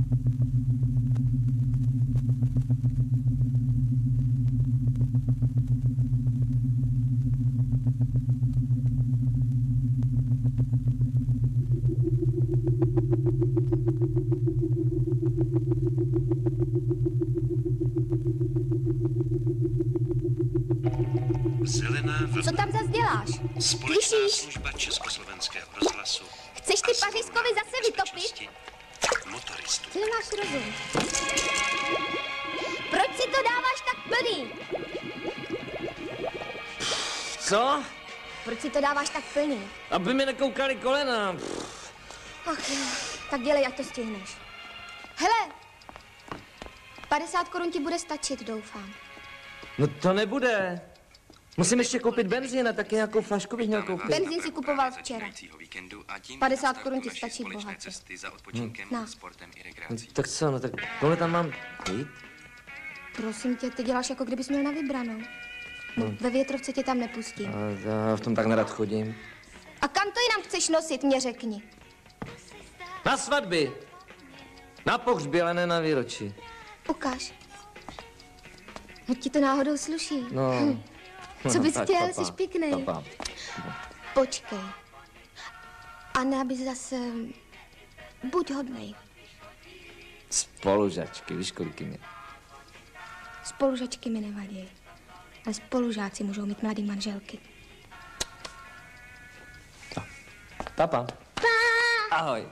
Co tam zas děláš? Společná služba Československého rozhlasu. Chceš ty Pařízkovi zase vytopit? Motoristů. Co nemáš rozum? Proč si to dáváš tak plný? Co? Proč si to dáváš tak plný? Aby mi nekoukali kolena. Ach jo, tak dělej, ať to stihneš. Hele, 50 korun ti bude stačit, doufám. No to nebude. Musím ještě koupit benzín a taky nějakou flašku bych měl koupit. Benzín si kupoval včera. 50 korun ti stačí bohatě. No, tak co, no tak tohle tam mám jít? Prosím tě, ty děláš, jako kdybys měl na vybranou. No, ve větrovce tě tam nepustím. Já v tom tak nerad chodím. A kam to jinam chceš nosit, mě řekni. Na svatby. Na pohřbí, ale ne na výročí. Ukáž. No ti to náhodou sluší. No. Co bys tak, chtěl, papa, jsi pěkný. Papa. Počkej. A ne, aby zase... Buď hodnej. Spolužačky, víš, kolik jim je? Spolužačky mi nevadí. Ale spolužáci můžou mít mladý manželky. Papa. Ahoj.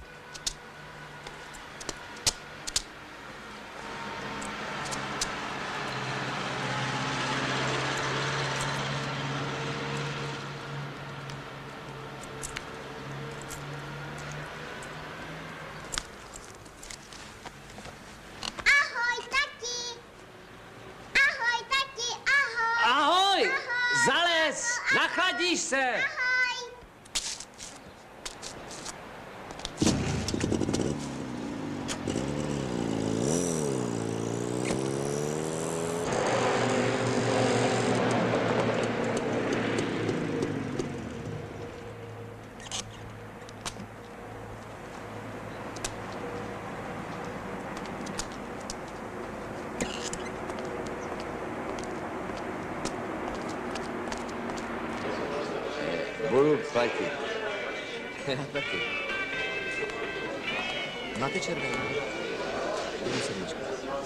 Nachladíš se! Ahoj! Budu platit. Já taky. Máte červenou? Jednu sedmičku.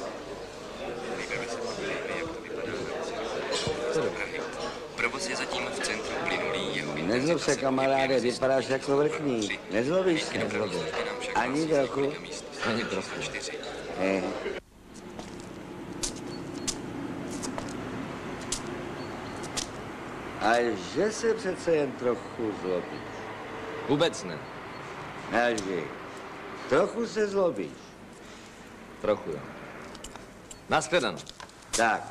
Provoz je zatím v centru plynulý, jeho Nezlob se, kamaráde, vypadáš jako vrchní. Nezlobíš se, nezlobíš. Ani trochu. Ani trochu. A že se přece jen trochu zlobíš. Vůbec ne. Nelži. Trochu se zlobíš. Trochu, jo. Nashledanou. Tak.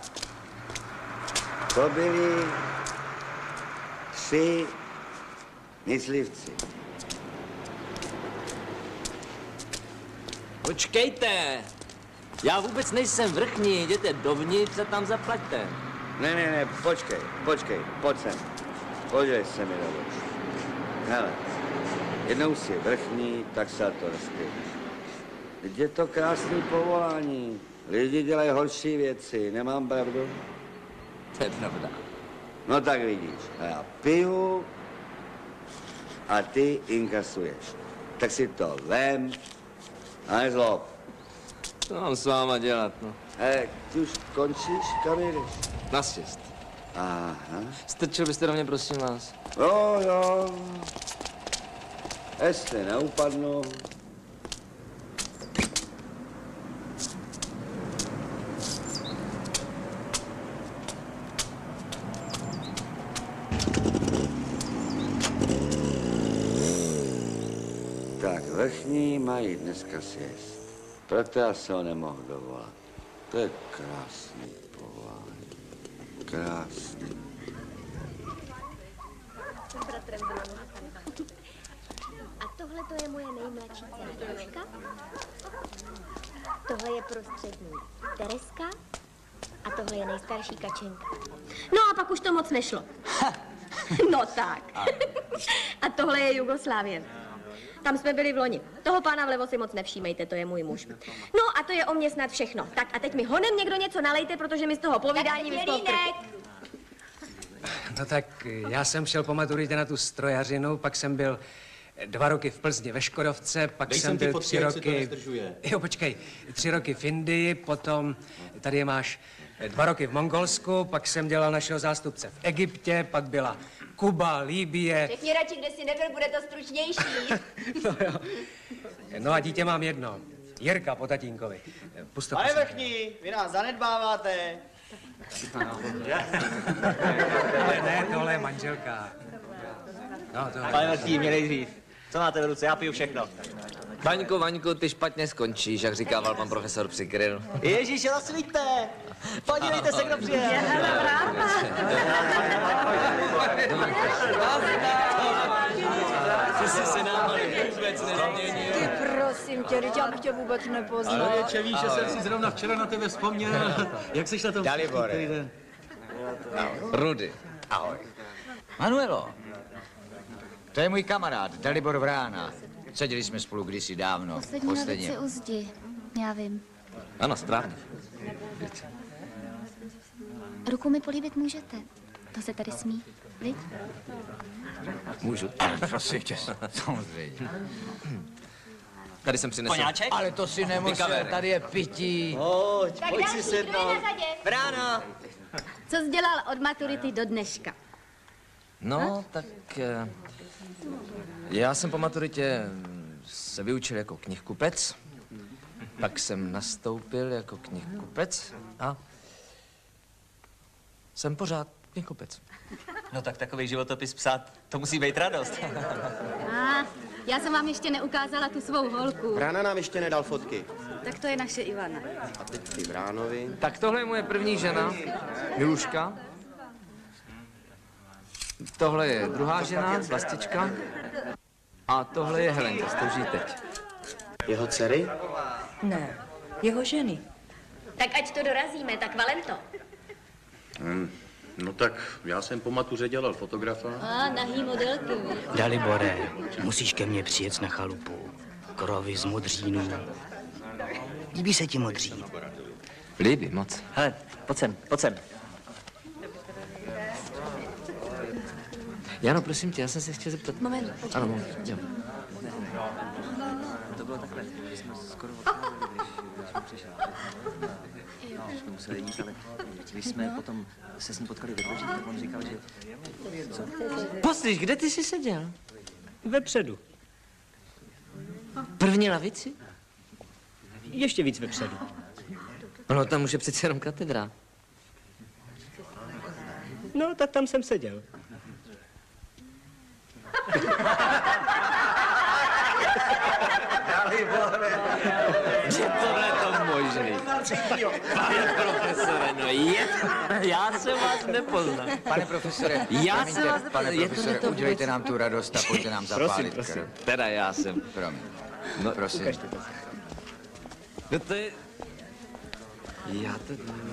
To byli 3 myslivci. Počkejte. Já vůbec nejsem vrchní. Jděte dovnitř a tam zaplaťte. Ne, počkej, pojď sem. Podívej se mi do očí. Hele, jednou si vrchní, tak se to rozpěvíš. Teď je to krásný povolání. Lidi dělají horší věci, nemám pravdu? To je pravda. No tak vidíš, a já piju a ty inkasuješ. Tak si to vem a nezlob. Co mám s váma dělat, no? Hele, ty už končíš, kam jdeš? Na sjezd. Aha. Strčil byste do mě, prosím vás. Jo. Jestli neupadnu. Tak, vrchní mají dneska sjezd. Proto já se ho nemohl dovolat. To je krásný povolání. Krásný. A tohle to je moje nejmladší dcera Jožka. Tohle je prostřední Tereska. A tohle je nejstarší Kačenka. No a pak už to moc nešlo. No tak. A tohle je Jugoslávie. Tam jsme byli v loni. Toho pána vlevo si moc nevšímejte, to je můj muž. No a to je o mě snad všechno. Tak a teď mi honem někdo něco nalejte, protože mi z toho povídání vyschlo v krku. No tak já jsem šel po maturitě na tu strojařinu, pak jsem byl 2 roky v Plzni ve Škodovce, pak jsem byl 3 roky... Jo, počkej, 3 roky v Indii, potom tady je máš 2 roky v Mongolsku, pak jsem dělal našeho zástupce v Egyptě, pak byla Kuba, Libye. Řekni radši, kde jsi nebyl, bude to stručnější. No jo. No a dítě mám jedno. Jirka po tatínkovi. Pusto, Pane Vrchní, vy nás zanedbáváte. Ne, tohle je manželka. No, tohle. Pane Vrchní, mě nejdřív. Co máte v ruce? Já piju všechno. Vaňku, ty špatně skončíš, jak říkával pan profesor Přikryl. Ježíši, zasvíťte! Podívejte se, kdo přijel. Ty prosím tě, teď já bych tě vůbec nepoznal. Ale čeví, že jsem si zrovna včera na tebe vzpomněl. Jak jsi na tom Dalibore. Rudy. Ahoj. Manuelo, to je můj kamarád, Dalibor Vrána. Seděli jsme spolu kdysi dávno. Poslední novici u zdi. Já vím. Ano, správně. Ruku mi políbit můžete. To se tady smí. Viď? Můžu. Prosím tě, samozřejmě. Tady jsem přinesl. Koňáček? Ale to si nemusel, tady je pití. Tak další, kdo je na řadě? Vrána! Co jsi dělal od maturity do dneška? No, tak já jsem po maturitě se vyučil jako knihkupec, pak jsem nastoupil jako knihkupec a jsem pořád knihkupec. No tak takový životopis psát, to musí být radost. Já jsem vám ještě neukázala tu svou holku. Vrána nám ještě nedal fotky. Tak to je naše Ivana. A teď ty Vránovi. Tak tohle je moje první žena, Miluška. Tohle je druhá žena, Vlastička. A tohle je Helenka, s tou žijí teď. Jeho dcery? Ne, jeho ženy. Tak ať to dorazíme, tak Valento. No tak já jsem po matuře dělal fotografa. Nahý modelky. Dalibore, musíš ke mně přijet na chalupu. Krovy z modřínů. Líbí se ti modřín? Líbí moc. Hele, pojď sem. Jano, prosím tě, já jsem se chtěl zeptat. Moment, Ano, moment, jo. To bylo takhle, že jsme skoro když jsme přišli. Že jsme museli jít, ale když jsme potom se s ním potkali ve dveřích, tak on říkal, že... Co? Postřiž, kde ty jsi seděl? Vepředu. První lavici? Ještě víc vepředu. No, tam už je přece jenom katedra. No, tak tam jsem seděl. Je tohle to možný? Pane profesore, no je... Já jsem vás nepoznal. Pane profesore, Já jsem vás pane nepoznal. profesore, udělejte nám tu radost a pojďte nám zapálit. Prosím. Teda já jsem. Promiň. No, prosím. No to je... Já to...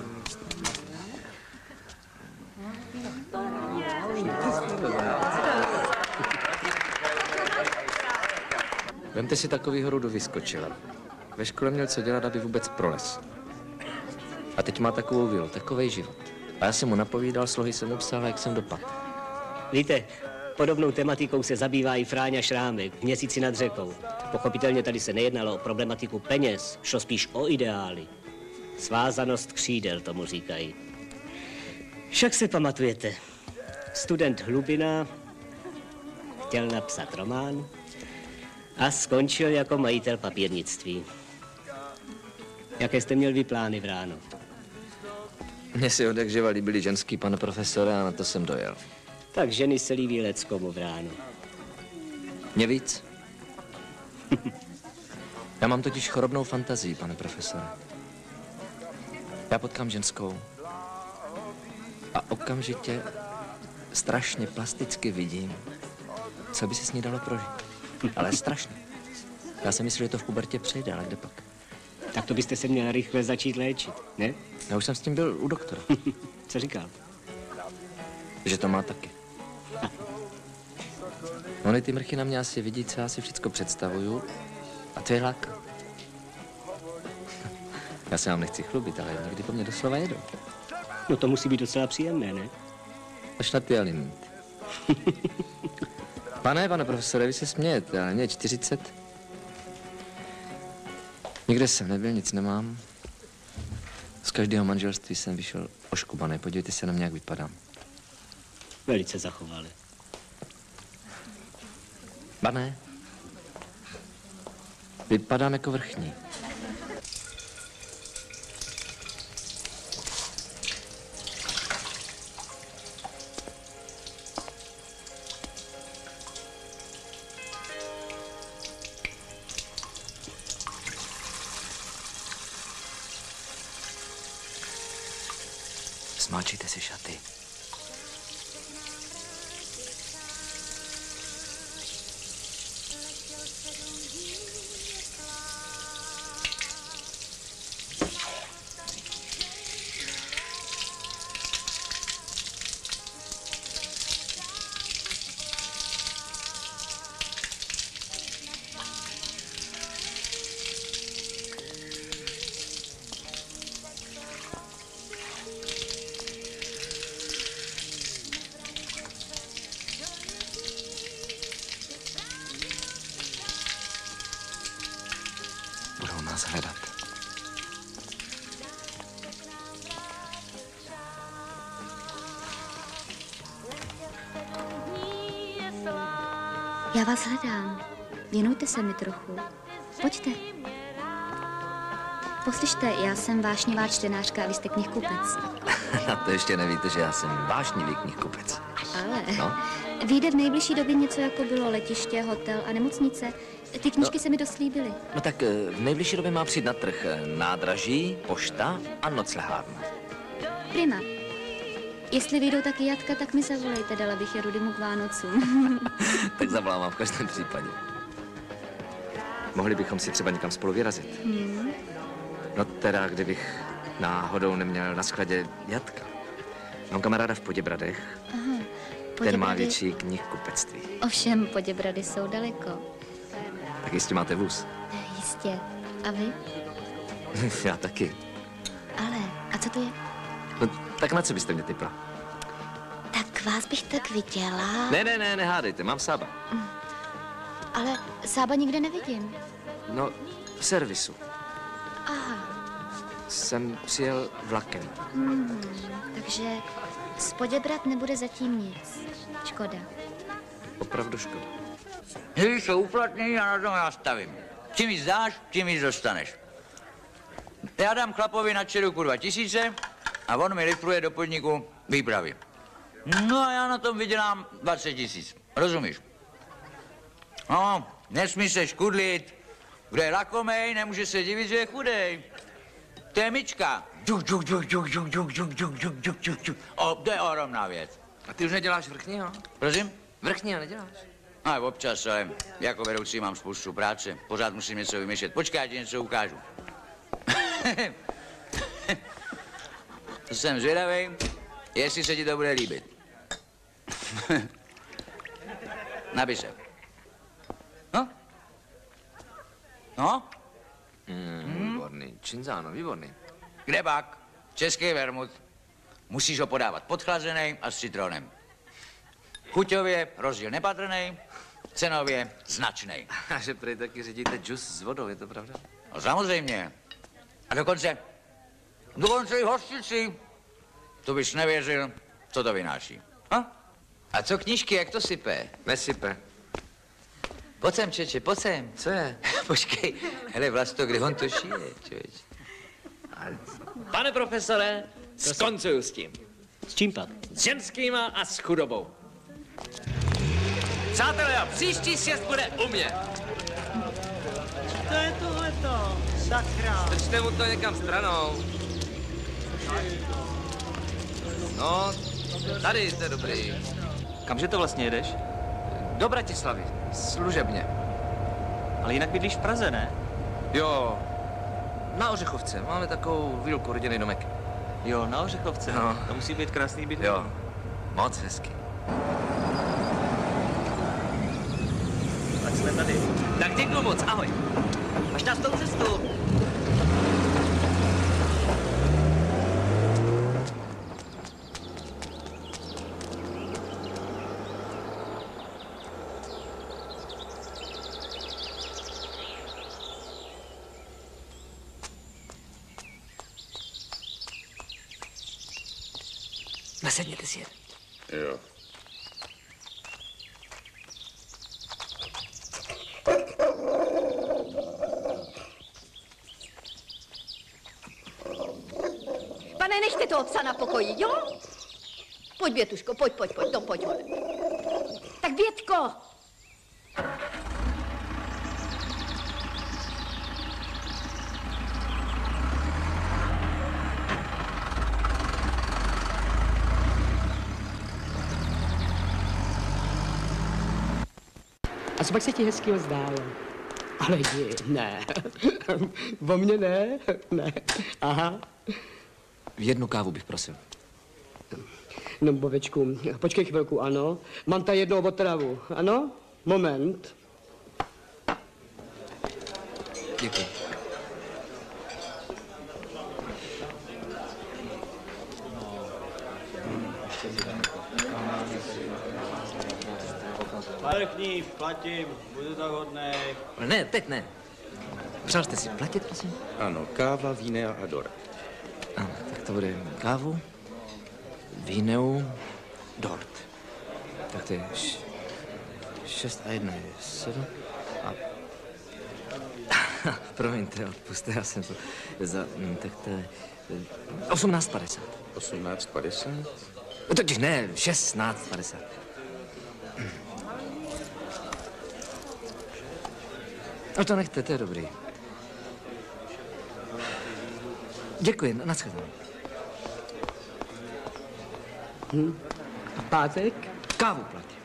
Vemte si takovýho Rudu vyskočila. Ve škole měl co dělat, aby vůbec prolez. A teď má takovou vilu, takovej život. A já jsem mu napovídal, slohy jsem mu psal, jak jsem dopadl. Víte, podobnou tematikou se zabývá i Fráňa Šrámek v Měsíci nad řekou. Pochopitelně tady se nejednalo o problematiku peněz, šlo spíš o ideály. Svázanost křídel, tomu říkají. Však se pamatujete, student Hlubina chtěl napsat román a skončil jako majitel papírnictví. Jaké jste měl vy plány, Vráno? Mně si odjakživa líbili ženský, pane profesore, a na to jsem dojel. Tak ženy se líbí leckomu, Vráno. Mě víc? Já mám totiž chorobnou fantazii, pane profesore. Já potkám ženskou a okamžitě strašně plasticky vidím, co by se s ní dalo prožít. Ale strašně. Já si myslím, že to v pubertě přejde, ale kde pak? Tak to byste se měl rychle začít léčit, ne? Já už jsem s tím byl u doktora. Co říkal? Že to má taky. Ony ty mrchy na mě asi vidí, co já si všecko představuju. A to je láka. Já se vám nechci chlubit, ale někdy po mě doslova jedou. No to musí být docela příjemné, ne? Až na ty alimenty. Pane profesore, vy se smějete, ale mě je 40. Nikde jsem nebyl, nic nemám. Z každého manželství jsem vyšel oškubaný. Podívejte se na mě, jak vypadám. Velice zachovali. Pane, vypadám jako vrchní. Smáčíte si šaty. Budou nás hledat. Já vás hledám. Věnujte se mi trochu. Pojďte. Poslyšte, já jsem vášnivá čtenářka a vy jste knihkupec. A to ještě nevíte, že já jsem vášnivý knihkupec. Ale No? vyjde v nejbližší době něco, jako bylo letiště, hotel a nemocnice. Ty knížky se mi dost líbily. No tak v nejbližší době má přijít na trh nádraží, pošta a noclehárna. Prima. Jestli vyjdou taky jatka, tak mi zavolejte, dala bych je Rudymu k Vánocům. Tak zavolám v každém případě. Mohli bychom si třeba někam spolu vyrazit. No teda, kdybych náhodou neměl na skladě jatka. Mám kamaráda v Poděbradech. Aha, Ten má větší knihkupectví. Ovšem, Poděbrady jsou daleko. Tak jistě máte vůz. Jistě. A vy? Já taky. Ale, a co to je? No, tak na co byste mě typla? Tak vás bych tak viděla. Ne, nehádejte, mám Sába. Ale Sába nikde nevidím. No, v servisu. Aha. Jsem přijel vlakem. Takže z Poděbrad nebude zatím nic. Škoda. Opravdu škoda. Hry jsou uplatnění a na tom já stavím. Čím víc dáš, tím víc dostaneš. Já dám chlapovi na čeruku 2000 a on mi lifruje do podniku výpravy. No a já na tom vydělám 20 000. Rozumíš? No, nesmí se škudlit. Kdo je lakomej, nemůže se divit, že je chudej. To je myčka. O, to je ohromná věc. A ty už neděláš vrchního? Prosím? Vrchního neděláš? Ale občas, ale jako vedoucí mám spoustu práce. Pořád musím něco vymýšlet. Počkej, já ti něco ukážu. Jsem zvědavej, jestli se ti to bude líbit. Nabij se. No? No? Výborný. Činzáno, výborný. Kde pak? Český vermut. Musíš ho podávat podchlazený a s citronem. Chuťově rozdíl nepatrný, cenově značný. A že prý taky řídíte džus s vodou, je to pravda? No samozřejmě. A dokonce i hostici. To bys nevěřil, co to vynáší. A co knížky, jak to sype? Nesype. Pojď sem, čeče, pojď sem. Co je? Počkej, hele, Vlasto, kde on to šije, člověč. Pane profesore, skoncuju s tím. S čím pak? S ženskýma a s chudobou. Přátelé, a příští sjezd bude u mě. To je tohleto, sakra. Strčte mu to někam stranou. No, tady jste dobrý. Kamže to vlastně jedeš? Do Bratislavy, služebně. Ale jinak bydlíš v Praze, ne? Jo, na Ořechovce. Máme takovou výlku, rodinný domek. Jo, na Ořechovce. No. To musí být krásný byt. Jo, moc hezky. jsme tady. Tak děkuju moc, ahoj. Až nás tou cestu. Nasedněte si jen. Jo. Pane, nechte toho psa na pokoji, jo? Pojď, Bětuško, pojď, Tom, pojď. Tak Bětko! A co pak se ti hezkýho zdálo? Ale ne. O mně ne. Ne. Aha. Jednu kávu bych prosil. No, Bobečku, počkej chvilku, ano. Mám tady jednou otravu, ano? Moment. Děkuji. Vrchní, platím, budu tak hodnej. Ne, teď ne. Přál jste si platit, prosím? Ano, káva, víne a dort. Ano, tak to bude kávu, víneu, dort. Tak to je 6 a 1 je 7 a... Promiňte, odpuste, já jsem to tak to je 18,50. 18,50? Totiž ne, 16,50. No to nechte, to je dobrý. Děkuji, nashledanou. A pátek? Kávu platí.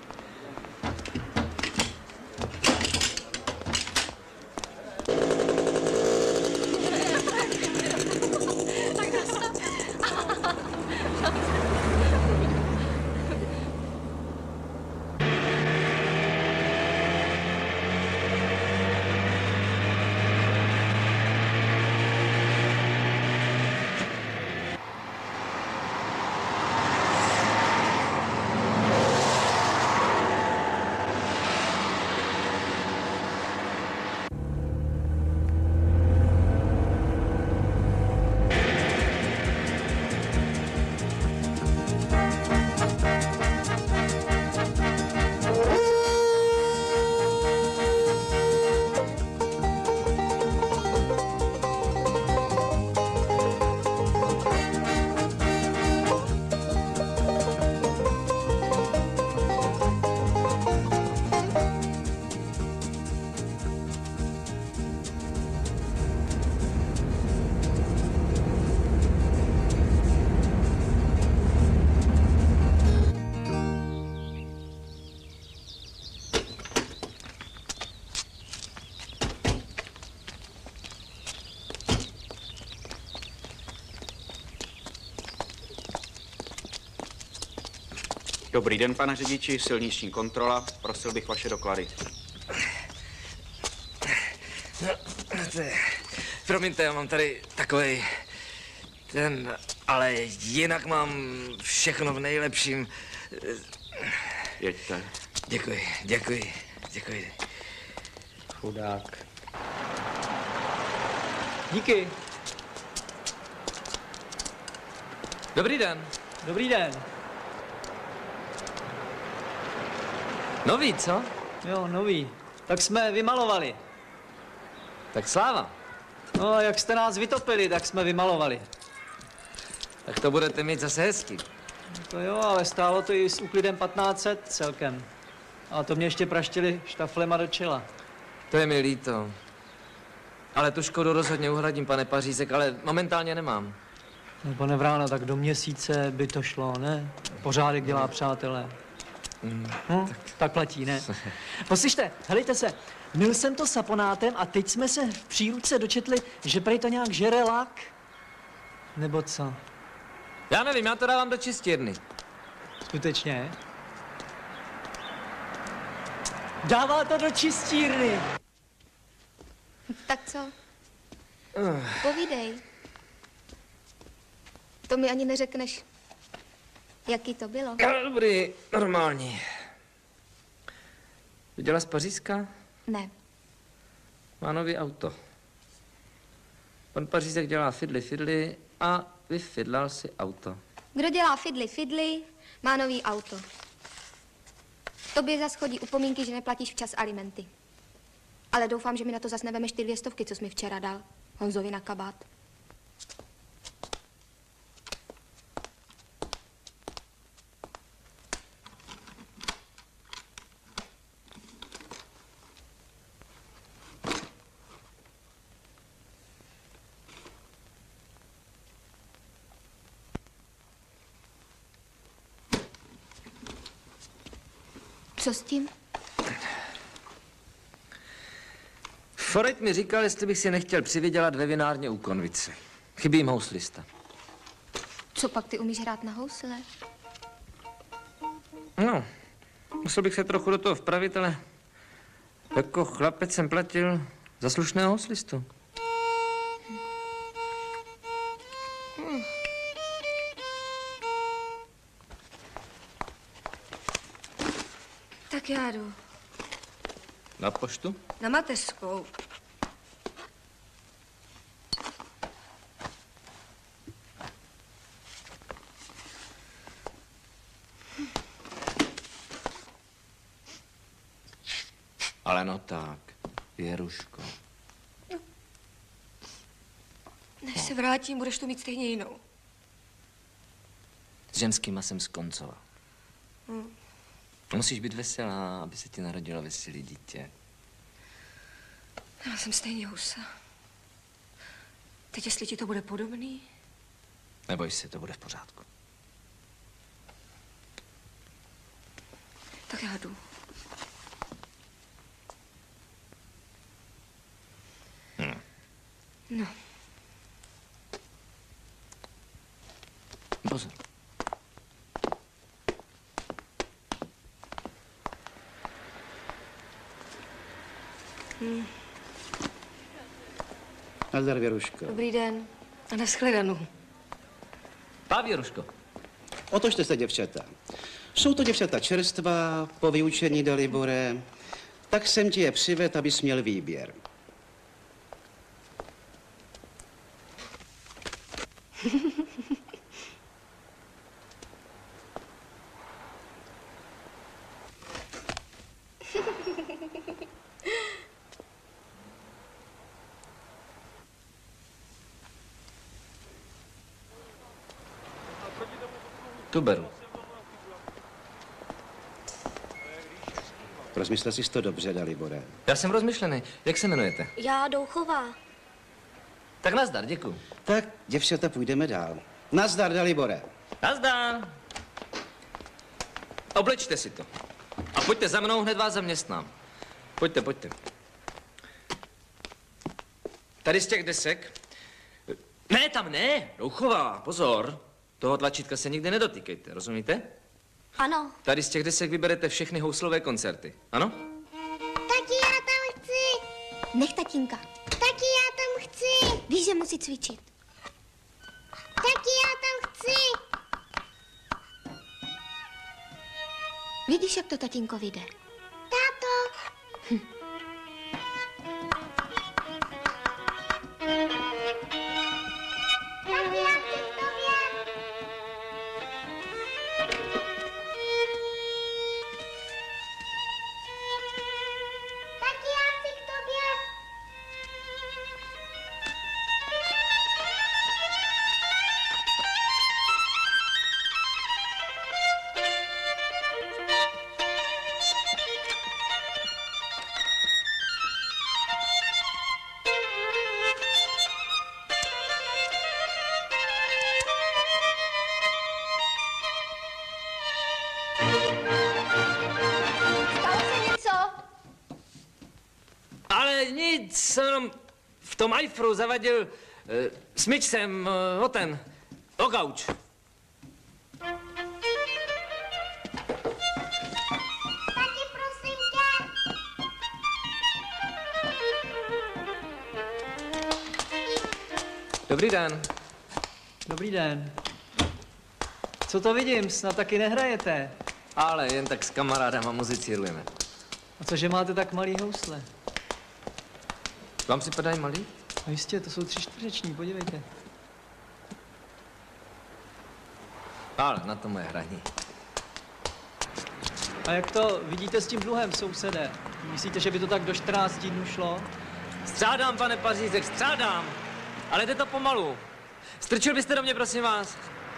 Dobrý den, pane řidiči, silniční kontrola. Prosil bych vaše doklady. Promiňte, já mám tady takovej ale jinak mám všechno v nejlepším. Jeďte. Děkuji. Chudák. Díky. Dobrý den. Dobrý den. Nový, co? Jo, nový. Tak jsme vymalovali. Tak sláva. No, jak jste nás vytopili, tak jsme vymalovali. Tak to budete mít zase hezky. To jo, ale stálo to i s úklidem 1500 celkem. A to mě ještě praštili štaflema do čela. To je mi líto. Ale tu škodu rozhodně uhradím, pane Pařízek, ale momentálně nemám. No, pane Vrána, tak do měsíce by to šlo, ne? Pořádek dělá přátelé. Tak platí, ne? Poslyšte, helejte se, mil jsem to saponátem a teď jsme se v příručce dočetli, že prej to nějak žere lak. Nebo co? Já nevím, já to dávám do čistírny. Skutečně? Dává to do čistírny. Tak co? Povídej. To mi ani neřekneš, jaký to bylo. Dobrý, normální. Viděla z Pařízka? Ne. Má nový auto. Pan Pařízek dělá fidly a vyfidlal si auto. Kdo dělá fidly, má nový auto. Tobě zas chodí upomínky, že neplatíš včas alimenty. Ale doufám, že mi na to zas nevemeš ty 200, co jsi mi včera dal Honzovi na kabát. Co s tím? Forejt mi říkal, jestli bych si nechtěl přivydělat ve vinárně u Konvice. Chybí jim houslista. Co pak, ty umíš hrát na housle? No, musel bych se trochu do toho vpravit, ale jako chlapec jsem platil za slušného houslistu. Tak já jdu. Na poštu? Na mateřskou. Ale no tak, Věruško. Než se vrátím, budeš tu mít stejně jinou. S ženskýma jsem skoncoval. Musíš být veselá, aby se ti narodilo veselé dítě. Já jsem stejně husa. Teď, jestli ti to bude podobný? Neboj se, to bude v pořádku. Tak já jdu. No. Pozor. Nazdar, Věruško. Dobrý den a nashledanou. Pa, Věruško. Otočte se, děvčata. Jsou to děvčata čerstvá, po vyučení Dalibore. Tak jsem ti je přivedl, abys měl výběr. Tu beru. Rozmyslel jsi to dobře, Dalibore. Já jsem rozmyšlený. Jak se jmenujete? Já Douchová. Tak nazdar, děkuju. Tak, děvčata, půjdeme dál. Nazdar, Dalibore. Nazdar. Oblečte si to. A pojďte za mnou, hned vás zaměstnám. Pojďte, pojďte. Tady z těch desek. Ne, tam ne. Douchová, pozor. Toho tlačítka se nikdy nedotýkejte, rozumíte? Ano. Tady z těch desek vyberete všechny houslové koncerty, ano? Taky já tam chci. Nech tatínka. Taky já tam chci. Víš, že musí cvičit. Taky já tam chci. Vidíš, jak to tatínko vyjde? Táto. Taky já chci k tobě. Taky já chci k tobě. Stalo se něco? Ale nic, jenom v tom iPhoneu zavadil smyč jsem o gauč. Taky prosím tě. Dobrý den. Dobrý den. Co to vidím, snad taky nehrajete? Ale jen tak s kamarádama muzicírujeme. A cože máte tak malý housle? Vám připadají malý? No jistě, to jsou 3 čtvereční, podívejte. Ale na to moje hraní. A jak to vidíte s tím dluhem, sousede? Myslíte, že by to tak do 14 dnů šlo? Střádám, pane Pařízek, střádám. Ale jde to pomalu. Strčil byste do mě, prosím vás.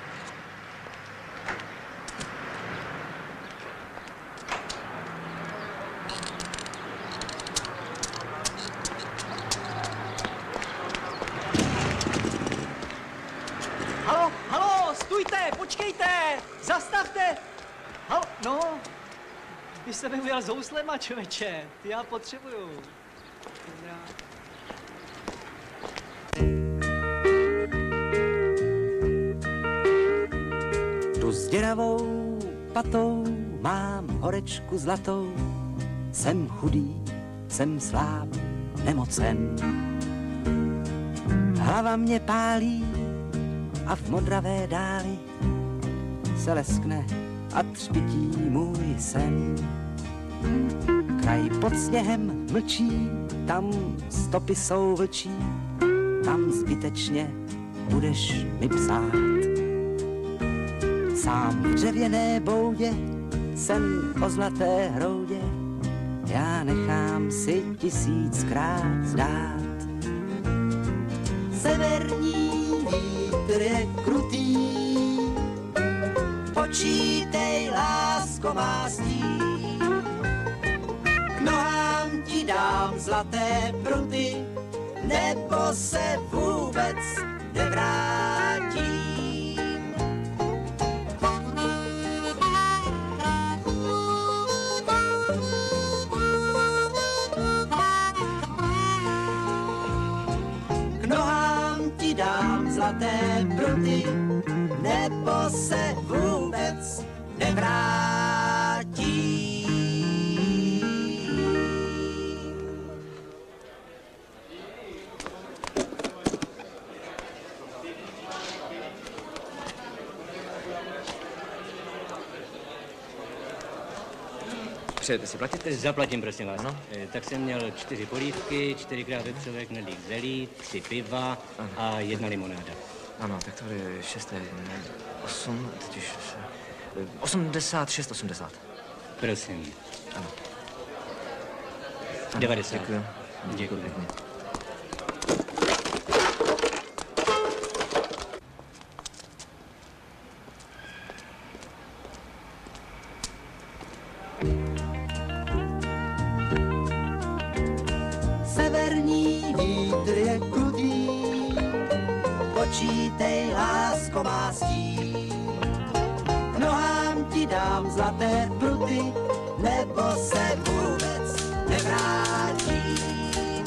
Halo, halo, stůjte, počkejte, zastavte. Halo, no, vy jste mi ujel s houslema, člověče, ty já potřebuju. Dobrá. Tu s děravou patou mám horečku zlatou, jsem chudý, jsem sláb, nemocen. Hlava mě pálí a v modravé dáli se leskne a třpití můj sen. Kraj pod sněhem mlčí, tam stopy jsou vlčí, tam zbytečně budeš mi psát. Sám v dřevěné boudě, sen o zlaté hroudě, já nechám si 1000krát zdát. Severní vítr je krutý, počítej, lásko má sní. K nohám ti dám zlaté pruty, nebo se vůbec nevrátím. K nohám ti dám zlaté pruty, nebo se vůbec nevrátím. Přejete si platit? Zaplatím, prosím vás. Ano? Tak jsem měl 4 polívky, 4krát vepřové knedlík zelí, 3 piva a 1 limonáda. Ano, tak to je 6, 8, teď už 86, 80. Prosím. Ano. 90. Děkuji. Děkuji. Severní vítr je krutý, počítej, lásko má stín. K nohám ti dám zlaté pruty, nebo se vůbec nevrátím.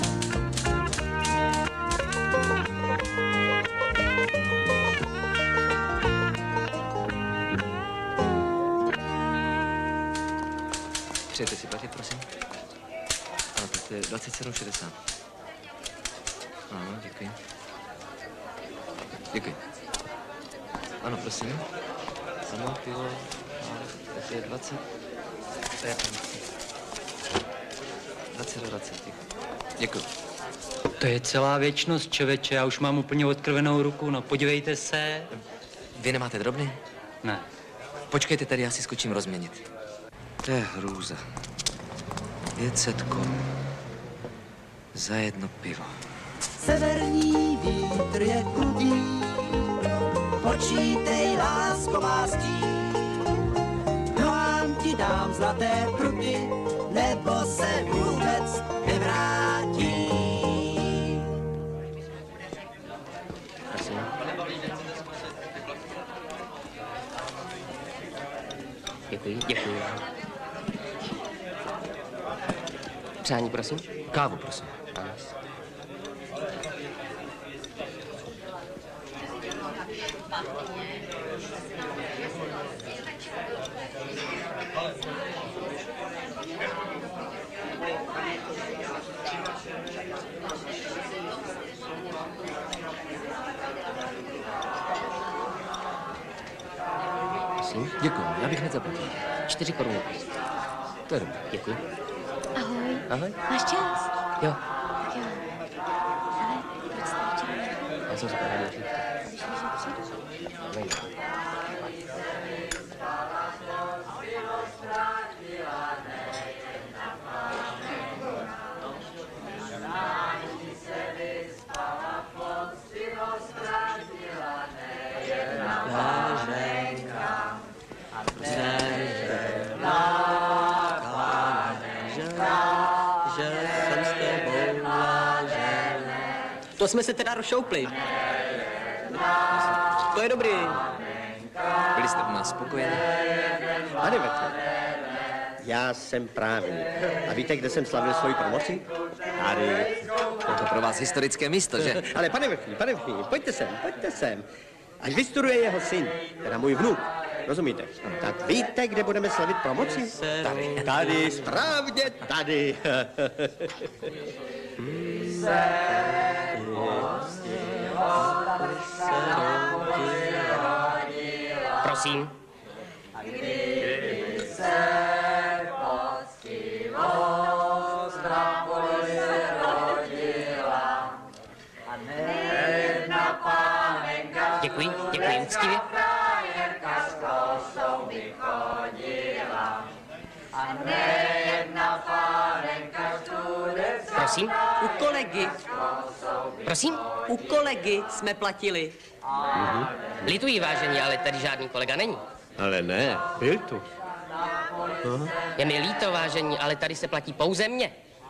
Přejete si platit, prosím? Ano, tak to je 27,60. Ano, děkuji. Děkuji. Ano, prosím. Ano, pivo. Tak je 20. To je 20 do 20. Děkuji. To je celá věčnost, čověče, já už mám úplně odkrvenou ruku, no podívejte se. Vy nemáte drobny? Ne. Počkejte tady, já si skočím rozměnit. To je hrůza. 500 korun. Za 1 pivo. Severní vítr je krutý, počítej, lásko má stín. K nohám ti dám zlaté pruty, nebo se vůbec nevrátím. Prosím. Děkuji, děkuji. Přání, prosím? Kávu, prosím. Ano. prosím. Děkuji, já bych hned zaplatil. 4 koruny. To je dobré. Děkuji. Ahoj. Ahoj. Máš čas? Jo. Tak jo. Ale proč jste včera? Já jsem se právě došel. Když víš, že přijdu? To jsme se teda rozšoupli. To je dobrý. Byli jste u nás spokojeni? Pane Vrtle, já jsem právník. A víte, kde jsem slavil svoji promoci? Tady. Je to pro vás historické místo, že? Ale pane Vrtle, pojďte sem. Až vystuduje jeho syn, teda můj vnuk, rozumíte? Tak víte, kde budeme slavit promoci? Tady, správně tady. Prosím. Děkuji, úctivě. Prosím? U kolegy. Prosím? U kolegy jsme platili. Lituji, vážení, ale tady žádný kolega není. Ale ne, byl tu. Je mi líto, vážení, ale tady se platí pouze mě.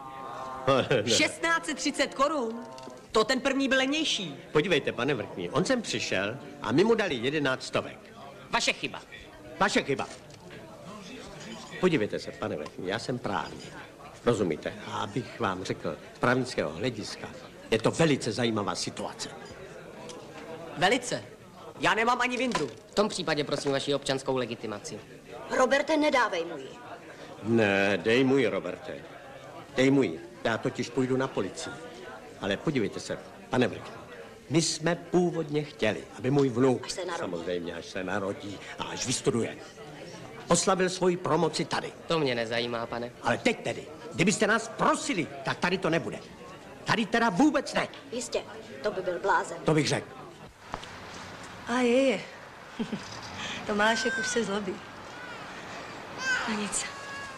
1630 korun. To ten první byl levnější. Podívejte, pane Vrtný, on sem přišel a my mu dali 11 stovek. Vaše chyba. Vaše chyba. Podívejte se, pane Vrtný, já jsem právník. Rozumíte? A abych vám řekl, z právnického hlediska, je to velice zajímavá situace. Velice. Já nemám ani vindru. V tom případě prosím vaši občanskou legitimaci. Roberte, nedávej mu ji. Ne, dej mu ji, Roberte. Dej mu ji. Já totiž půjdu na policii. Ale podívejte se, pane Vrtný, my jsme původně chtěli, aby můj vnuk, samozřejmě až se narodí a až vystuduje, oslavil svoji promoci tady. To mě nezajímá, pane. Ale teď tedy, kdybyste nás prosili, tak tady to nebude. Tady teda vůbec ne. Jistě, to by byl blázen. To bych řekl. A je. Tomášek už se zlobí. A nic.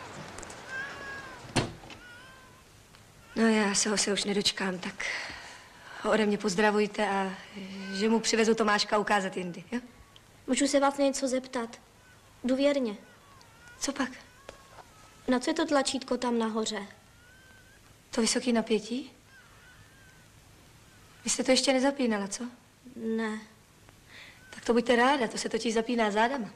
No já se už nedočkám, tak ho ode mě pozdravujte a že mu přivezu Tomáška ukázat jindy, jo? Můžu se vás něco zeptat? Důvěrně. Co pak? Na co je to tlačítko tam nahoře? To vysoké napětí? Vy jste to ještě nezapínala, co? Ne. Tak to buďte ráda, to se totiž zapíná zádama.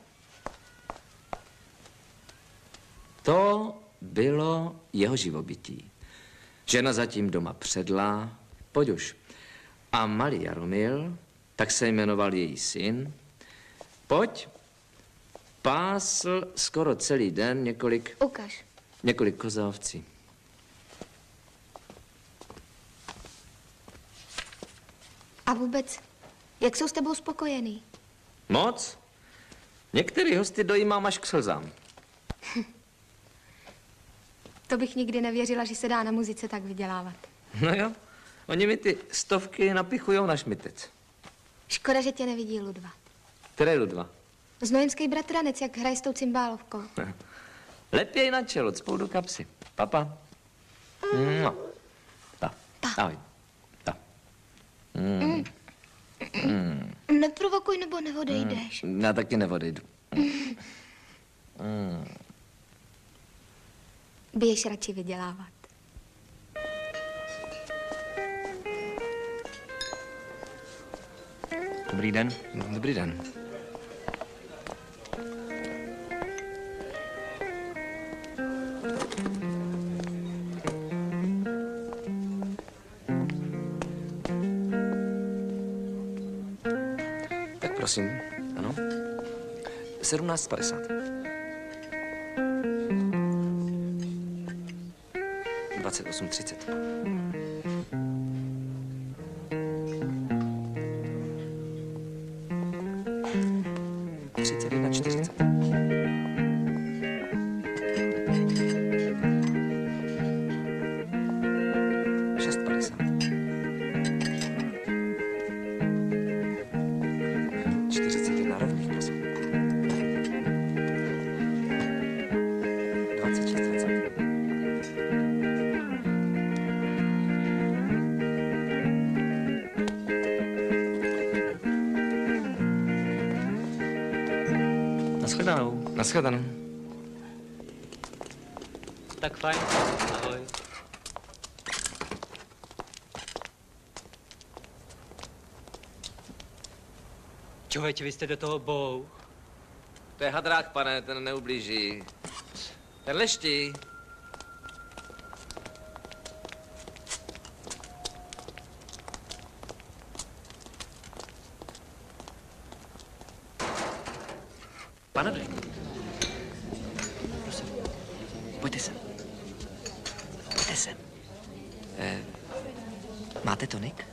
To bylo jeho živobytí. Žena zatím doma předla, pojď už. A malý Jaromil, tak se jmenoval její syn, pojď, pásl skoro celý den několik kozovcí. A vůbec, jak jsou s tebou spokojený? Moc? Některý hosty dojímám až k slzám. To bych nikdy nevěřila, že se dá na muzice tak vydělávat. No jo, oni mi ty stovky napichujou na šmitec. Škoda, že tě nevidí Ludva. Který Ludva? Znojemský bratranec, jak hraje s tou cymbálovkou. Lepěj na čelo, cpou do kapsy. Papa. No. Ta. Ahoj. Ta. Neprovokuj, nebo neodejdeš. Já taky neodejdu. Běž radši vydělávat. Dobrý den. Dobrý den. Tak prosím, ano. 17:50. 28:30. 31:40. Naschledanou. Naschledanou. Tak fajn. Ahoj. Člověče, vy jste do toho bouch. To je hadrák, pane, ten neublíží. Ten leští. Pane Drake. Prosím, pojďte sem. Pojďte sem. Máte tonik?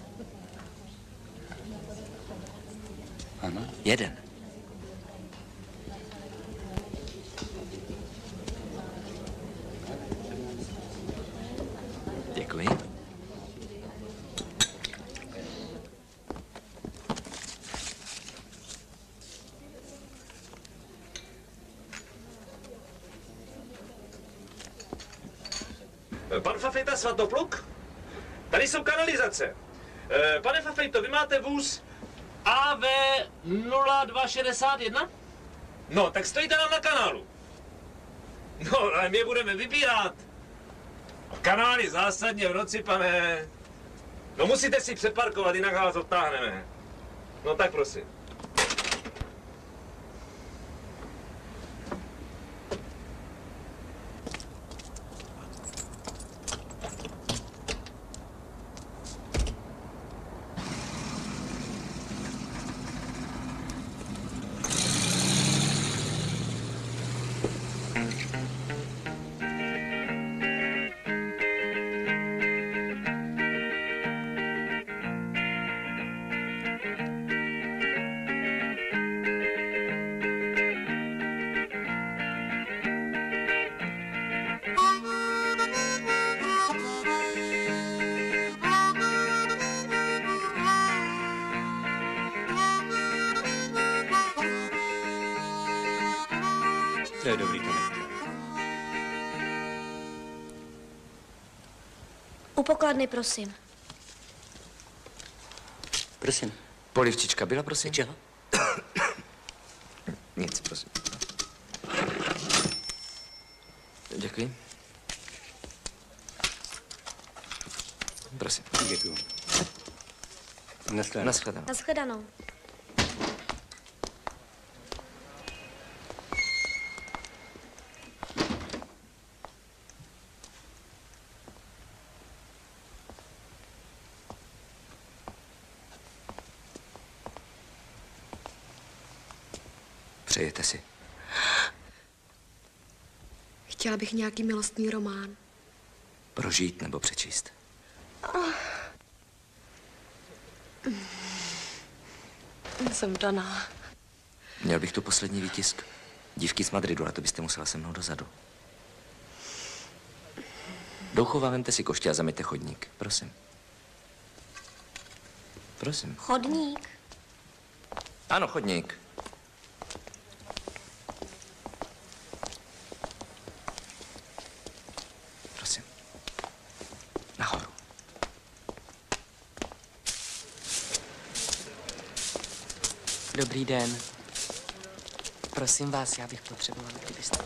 Ano. Jeden. Děkuji. Pan Fafejta Svatopluk? Tady jsou kanalizace. Pane Fafejto, vy máte vůz AV 0261? No, tak stojíte nám na kanálu. No, ale my je budeme vybírat. Kanály zásadně v noci, pane. No musíte si přeparkovat, jinak vás odtáhneme. No tak prosím. To je dobrý tonek. U pokladny, prosím. Prosím. Polivčička byla, prosím? Čeho? Nic, prosím. Děkuji. Prosím. Děkuji. Naschledanou. Naschledanou. Naschledanou. Přejete si? Chtěla bych nějaký milostný román. Prožít nebo přečíst? Jsem daná. Měl bych tu poslední výtisk. Dívky z Madridu, ale to byste musela se mnou dozadu. Douchová, vemte si koště a zamyjte chodník. Prosím. Prosím. Chodník? Ano, chodník. Prosím. Nahoru. Dobrý den. Prosím vás, já bych potřeboval, kdybyste...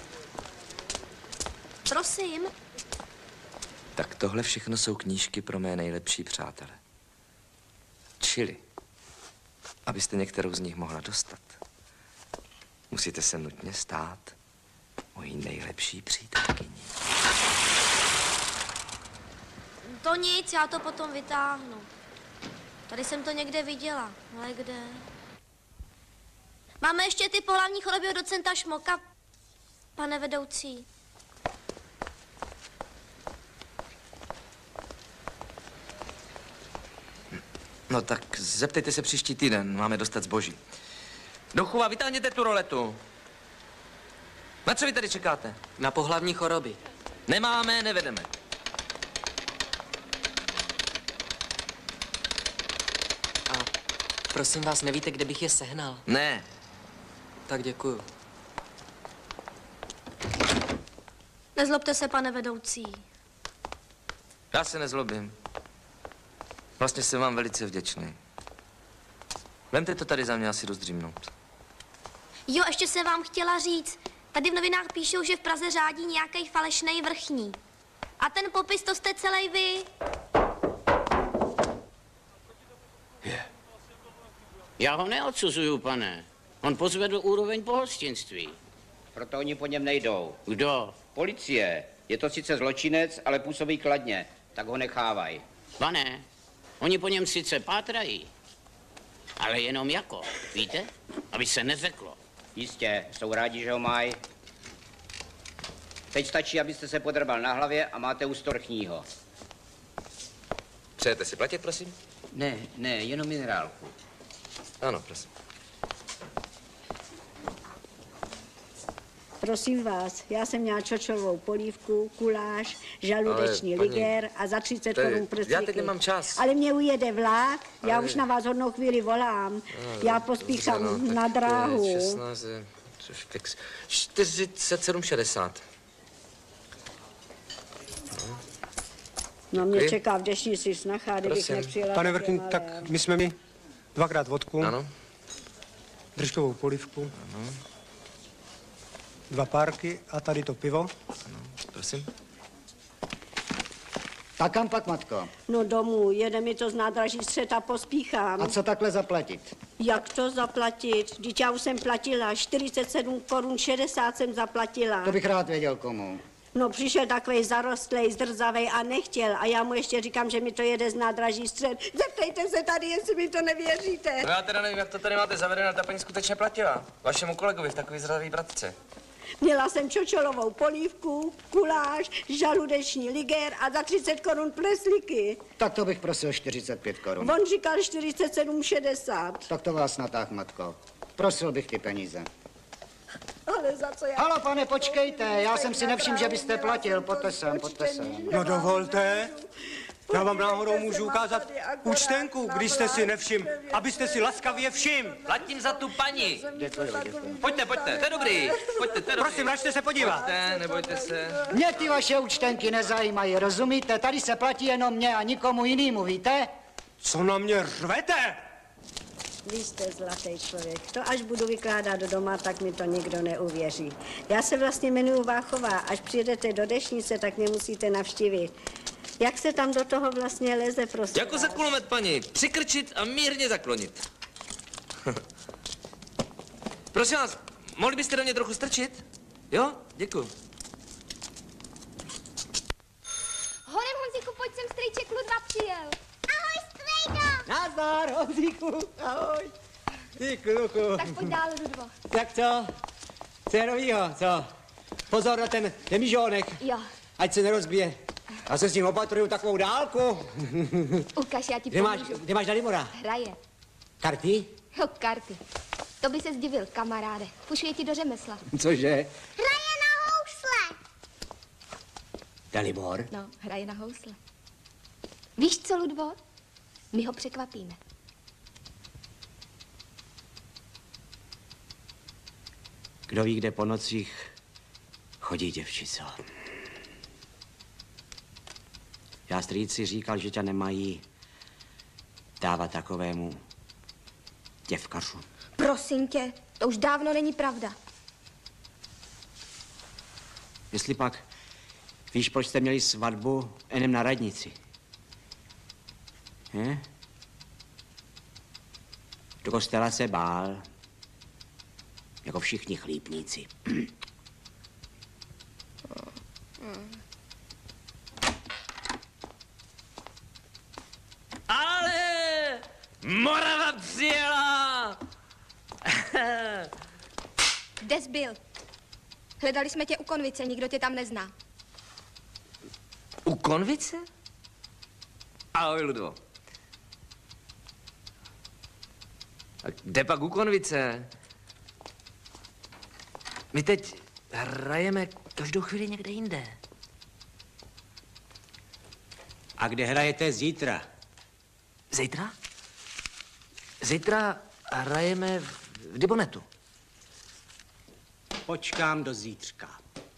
Prosím. Tak tohle všechno jsou knížky pro mé nejlepší přátele. Čili, abyste některou z nich mohla dostat, musíte se nutně stát mojí nejlepší přítelkyní. To nic, já to potom vytáhnu. Tady jsem to někde viděla, ale kde? Máme ještě ty pohlavní choroby od docenta Šmoka, pane vedoucí. No tak zeptejte se příští týden, máme dostat zboží. Douchová, vytáhněte tu roletu. Na co vy tady čekáte? Na pohlavní choroby. Nemáme, nevedeme. A prosím vás, nevíte, kde bych je sehnal? Ne. Tak děkuju. Nezlobte se, pane vedoucí. Já se nezlobím. Vlastně jsem vám velice vděčný. Vemte to tady za mě, asi jdu zdřímnout. Jo, ještě jsem vám chtěla říct. Tady v novinách píšou, že v Praze řádí nějaký falešnej vrchní. A ten popis, to jste celý vy. Já ho neodsuzuju, pane. On pozvedl úroveň pohostinství. Proto oni po něm nejdou. Kdo? Policie. Je to sice zločinec, ale působí kladně. Tak ho nechávaj. Pane, oni po něm sice pátrají, ale jenom jako, víte? Aby se neřeklo. Jistě, jsou rádi, že ho mají. Teď stačí, abyste se podrbal na hlavě a máte ústo vrchního. Přejete si platit, prosím? Ne, jenom minerálku. Ano, prosím. Prosím vás, já jsem měla čočovou polívku, kuláš, žaludeční ligér a za 30 korun prstíky. Já teď nemám čas. Ale mě ujede vlak, já už na vás hodnou chvíli volám. Já pospíchám na dráhu. 16, fix. 47,60. No mě čeká v dešnici snacha, kdybych nepřijela. Pane Vrchní, tak my jsme mi 2krát vodku. Ano. Držkovou polívku. Ano. 2 párky a tady to pivo. Ano, prosím. Tak kam pak, matko? No domů, jede mi to z nádraží Střet a pospíchám. A co takhle zaplatit? Jak to zaplatit? Vždyť já už jsem platila, 47 korun 60 jsem zaplatila. To bych rád věděl komu. No přišel takovej zarostlej, zdrzavej a nechtěl. A já mu ještě říkám, že mi to jede z nádraží Střed. Zeptejte se tady, jestli mi to nevěříte. No já teda nevím, jak to tady máte zavedené, ta paní skutečně platila. Vašemu kolegovi v takový zdravý bratce. Měla jsem čočolovou polívku, kuláš, žaludeční ligér a za 30 korun pleslíky. Tak to bych prosil 45 korun. On říkal 47,60. Tak to vás natáh, matko. Prosil bych ty peníze. Ale za co já... Halo, pane, počkejte, já jsem si nevšiml, že byste platil. Pojďte sem. No dovolte. Já vám náhodou můžu ukázat účtenku, když jste si nevšiml, abyste si laskavě všiml. Platím za tu paní. Děkuji. Pojďte, to je dobrý. Pojďte, to je dobrý. Prosím, račte se podívat. Pojďte, nebojte se. Mě ty vaše účtenky nezajímají, rozumíte? Tady se platí jenom mě a nikomu jinému, víte? Co na mě řvete? Vy jste zlatý člověk. To až budu vykládat do doma, tak mi to nikdo neuvěří. Já se vlastně jmenuji Váchová. Až přijedete do Dešnice, tak mě musíte navštívit. Jak se tam do toho vlastně leze, prosím? Jako za kulomet, paní. Přikrčit a mírně zaklonit. Prosím vás, mohli byste do mě trochu strčit? Jo? Děkuju. Honem, Honzíku, pojď sem, strýček Ludva přijel. Ahoj, strejdo! Nazdar, Honzíku, ahoj. Ty kluku. Tak pojď dál, Ludvo. Tak co? Co je novýho, co? Pozor na ten demižónek. Jo. Ať se nerozbije. Já se s ním opatruju takovou dálku. Ukaž, já ti pomůžu. Kde máš Dalibora? Hraje. Karty? Jo, karty. To by se zdivil, kamaráde. Fušuje ti do řemesla. Cože? Hraje na housle. Dalibor? No, hraje na housle. Víš co, Ludvo? My ho překvapíme. Kdo ví, kde po nocích chodí děvčico. Já strýci říkal, že tě nemají dávat takovému děvkařu. Prosím tě, to už dávno není pravda. Jestli pak víš, proč jste měli svatbu enem na radnici? Do kostela se bál, jako všichni chlípníci. Ale Morava přijela! Kde jsi byl? Hledali jsme tě u konvice, nikdo tě tam nezná. U konvice? Ahoj, Ludvo. A kde pak u konvice? My teď hrajeme každou chvíli někde jinde. A kde hrajete zítra? Zítra? Zítra hrajeme v Dybonetu. Počkám do zítřka.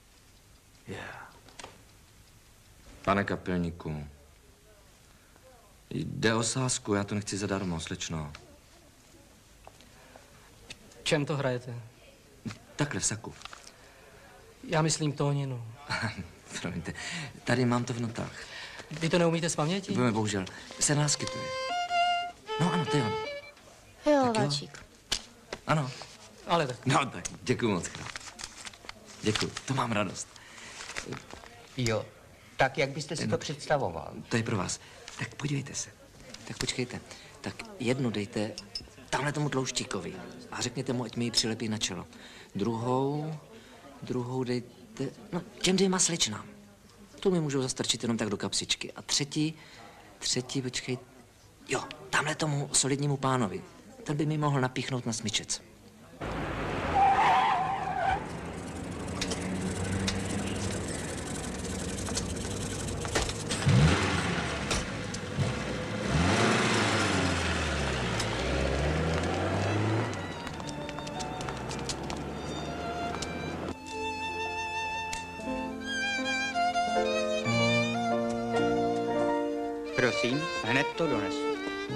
Pane kapelníku, jde o sázku, já to nechci zadarmo, slečno. Čem to hrajete? Takhle v saku. Já myslím tóninu. Promiňte, tady mám to v notách. Vy to neumíte z paměti? Bohužel, se náskytuje. No ano, to je ono. Jo, Tak jo. Valčík. Ano. Ale tak. No tak, děkuji moc krát. Děkuji, to mám radost. Jo, tak jak byste si to představoval? To je pro vás. Tak podívejte se. Tak počkejte. Tak jednu dejte tamhle tomu tlouštíkovi a řekněte mu, ať mi ji přilepí na čelo. Druhou dejte, no, těm 2 slečnám. Tu mi můžou zastrčit jenom tak do kapsičky. A třetí, počkej, jo, tamhle tomu solidnímu pánovi. Ten by mi mohl napíchnout na smyčec. Prosím, hned to donesu.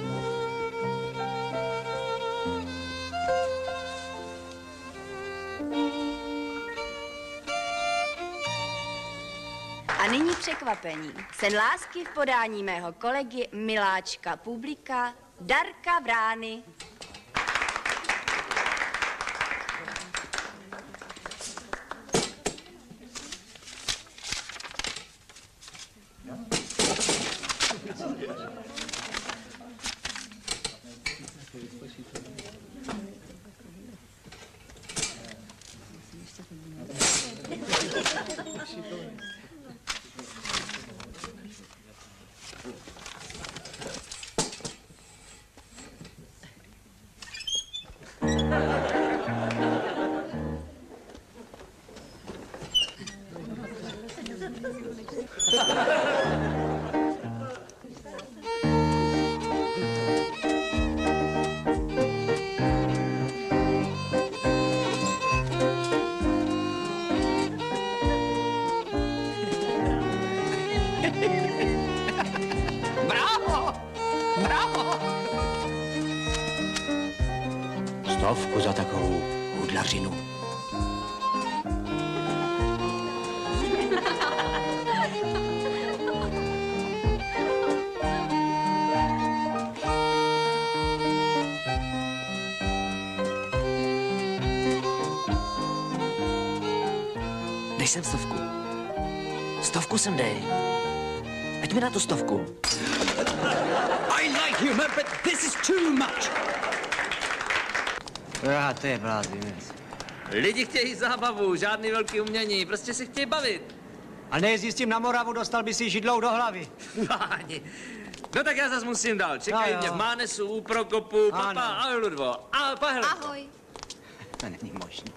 A nyní překvapení. Sen lásky v podání mého kolegy, miláčka publika, Darka Vrány. Bravo! Bravo! 100 za takovou hudlařinu. Dej sem 100. 100 sem dej. Ať mi na tu 100. I like humor, but this is too much. To je blázinec. Lidi chtějí zábavu, žádný velký umění, prostě si chtějí bavit. A nejezdí s tím na Moravu, dostal by si židlou do hlavy. Páni. No tak já zas musím dál. Čekají mě v Mánesu, u Prokopu. Papa, ahoj Ludvo. Ahoj. To není možné.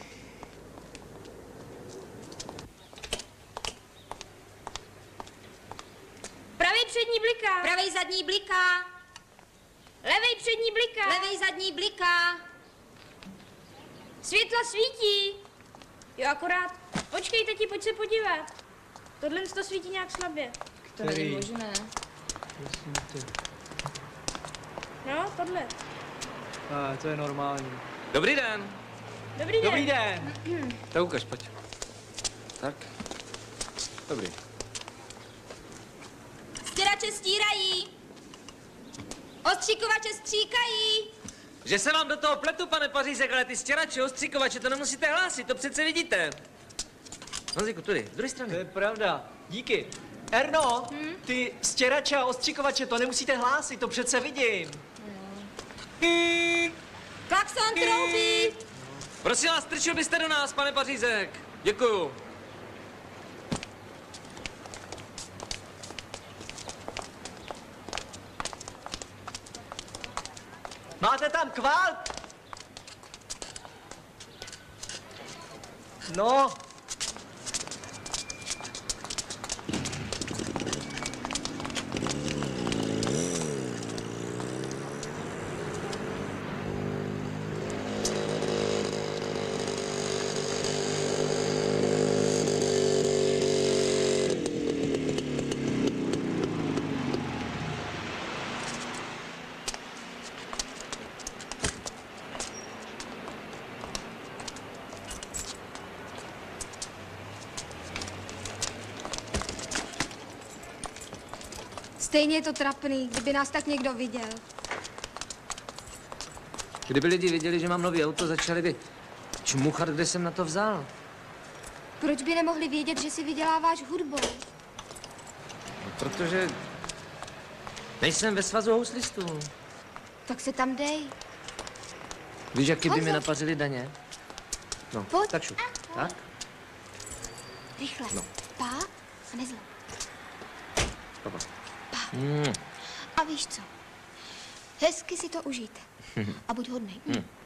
Pravý přední bliká. Pravej zadní bliká. Levej přední bliká. Levej zadní bliká. Světla svítí. Jo, akorát. Počkej, tati, pojď se podívat. Tohle to svítí nějak slabě. To není možné. No, tohle. To je normální. Dobrý den. Dobrý den. Dobrý den. Tak ukaž, pojď. Tak. Dobrý. Stěrače stírají. Ostříkovače stříkají. Že se vám do toho pletu, pane Pařízek, ale ty stěrače, ostříkovače, to nemusíte hlásit, to přece vidíte. Honzíku, tudy, z druhé strany. To je pravda. Díky. Erno, ty stěrače a ostříkovače, to nemusíte hlásit, to přece vidím. Klakson troubí. Prosím vás, strčil byste do nás, pane Pařízek. Děkuju. Máte tam kvalt? No. Stejně je to trapný, kdyby nás tak někdo viděl. Kdyby lidi viděli, že mám nový auto, začali by čmuchat, kde jsem na to vzal. Proč by nemohli vědět, že si vyděláváš hudbou? No, protože nejsem ve svazu houslistů. Tak se tam dej. Víš, jaký by Honzo. mi napařili daně? No, Pojď. tak šup. Tak? Rychle. No. Pá a nezlob. Papa. Pá. Mm. A víš co? Hezky si to užijte. A buď hodnej.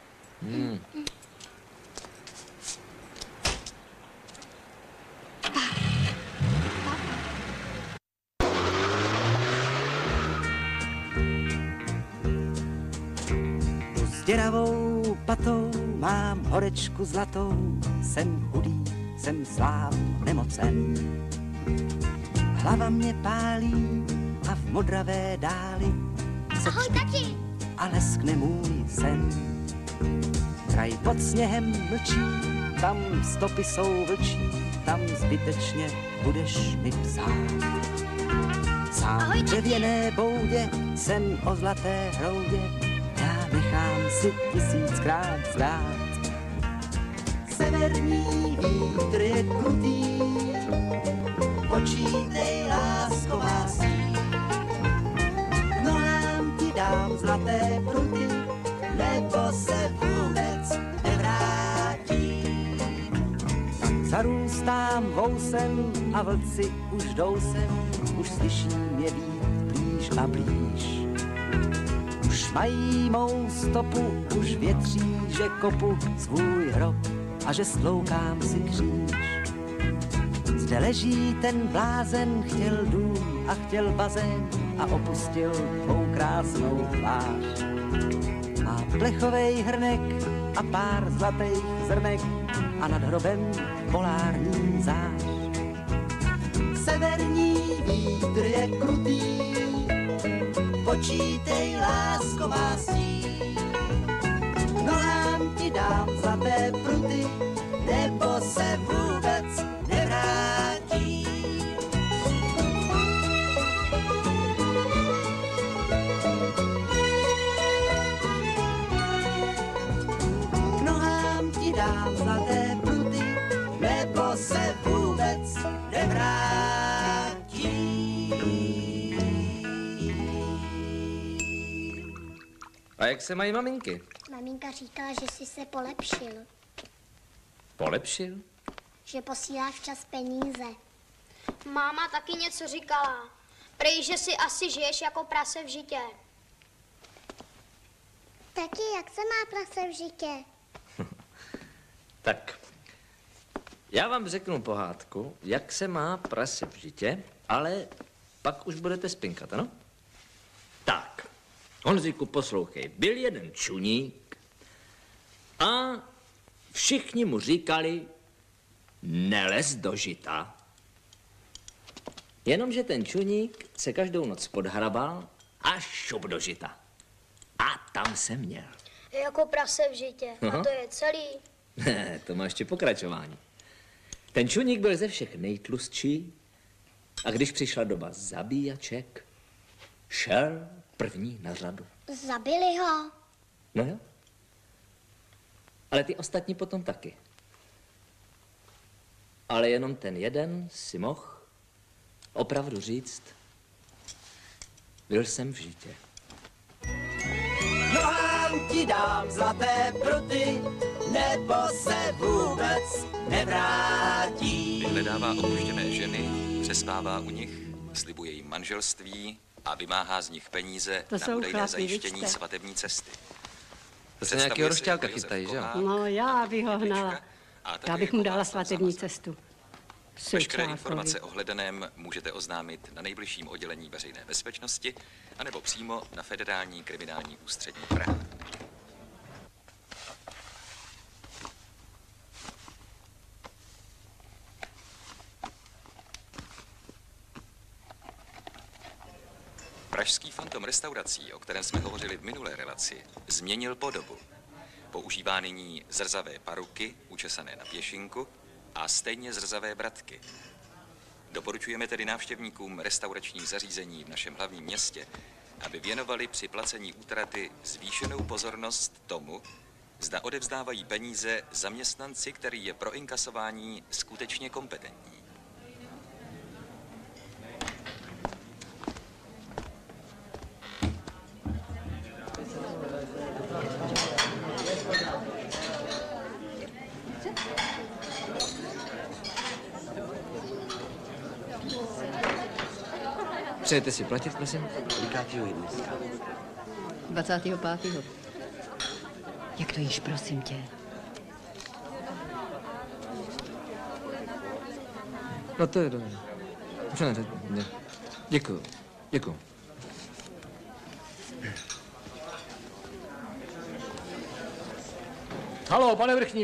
S děravou patou mám horečku zlatou, jsem chudý, jsem slám nemocen. Hlava mě pálí a v modravé dáli se Ahoj, tati! a leskne můj sen. Kraj pod sněhem mlčí, tam stopy jsou vlčí, tam zbytečně budeš mi psát. Sám v dřevěné boudě jsem o zlaté hroudě, já nechám si 1000krát zdát. Severní vítr je krutý, počítej, lásko má síť. K nohám ti dám zlaté pruty, nebo se vůbec nevrátím. Tak zarůstám vousem a vlci už jdou sem, už slyším je vít blíž a blíž. Už mají mou stopu, už větří, že kopu svůj hrob a že stloukám si kříž. Zde leží ten blázen, chtěl dům a chtěl bazén a opustil tvou krásnou pláž. Má plechovej hrnek a pár zlatých zrnek a nad hrobem polární zář. Severní vítr je krutý, počítej, lásko má síť. Nohám ti dám zlaté pruty, nebo se vůbec nevrátí. K nohám ti dám zlaté pruty, nebo se vůbec nevrátí. A jak se mají maminky? Maminka říkala, že jsi se polepšil, Polepšil? že posíláš včas peníze. Máma taky něco říkala. Prej, že si asi žiješ jako prase v žitě. Taky, jak se má prase v žitě? Tak, já vám řeknu pohádku, jak se má prase v žitě, ale pak už budete spinkat, ano? Tak, Honziku, poslouchej, byl jeden čuník a všichni mu říkali, nelez do žita. Jenomže ten čuník se každou noc podhrabal a šup do žita. A tam se měl. Jako prase v žitě. Aha. A to je celý. Ne, to má ještě pokračování. Ten čuník byl ze všech nejtlustší a když přišla doba zabíjaček, šel první na řadu. Zabili ho. No jo. Ale ty ostatní potom taky. Ale jenom ten jeden si mohl opravdu říct, byl jsem v žitě. Nohám ti dám zlaté pruty, nebo se vůbec nevrátí. Vyhledává opuštěné ženy, přespává u nich, slibuje jim manželství a vymáhá z nich peníze To na jsou údajné chlapi, zajištění vidíte. svatební cesty. To se nějakého rošťálka chytají, že jo? No, já bych ho hnala. Já bych mu dala svatební cestu. Veškeré Sečákovi. informace o hledaném můžete oznámit na nejbližším oddělení veřejné bezpečnosti anebo přímo na Federální kriminální ústřední Praha. Pražský fantom restaurací, o kterém jsme hovořili v minulé relaci, změnil podobu. Používá nyní zrzavé paruky, učesané na pěšinku, a stejně zrzavé bratky. Doporučujeme tedy návštěvníkům restauračních zařízení v našem hlavním městě, aby věnovali při placení útraty zvýšenou pozornost tomu, zda odevzdávají peníze zaměstnanci, který je pro inkasování skutečně kompetentní. Přejete si platit, prosím? Kolikátýho je dneska? 25. Jak to jíš, prosím tě? No to je dobré. Ne. Děkuju. Děkuju. Haló, pane vrchní.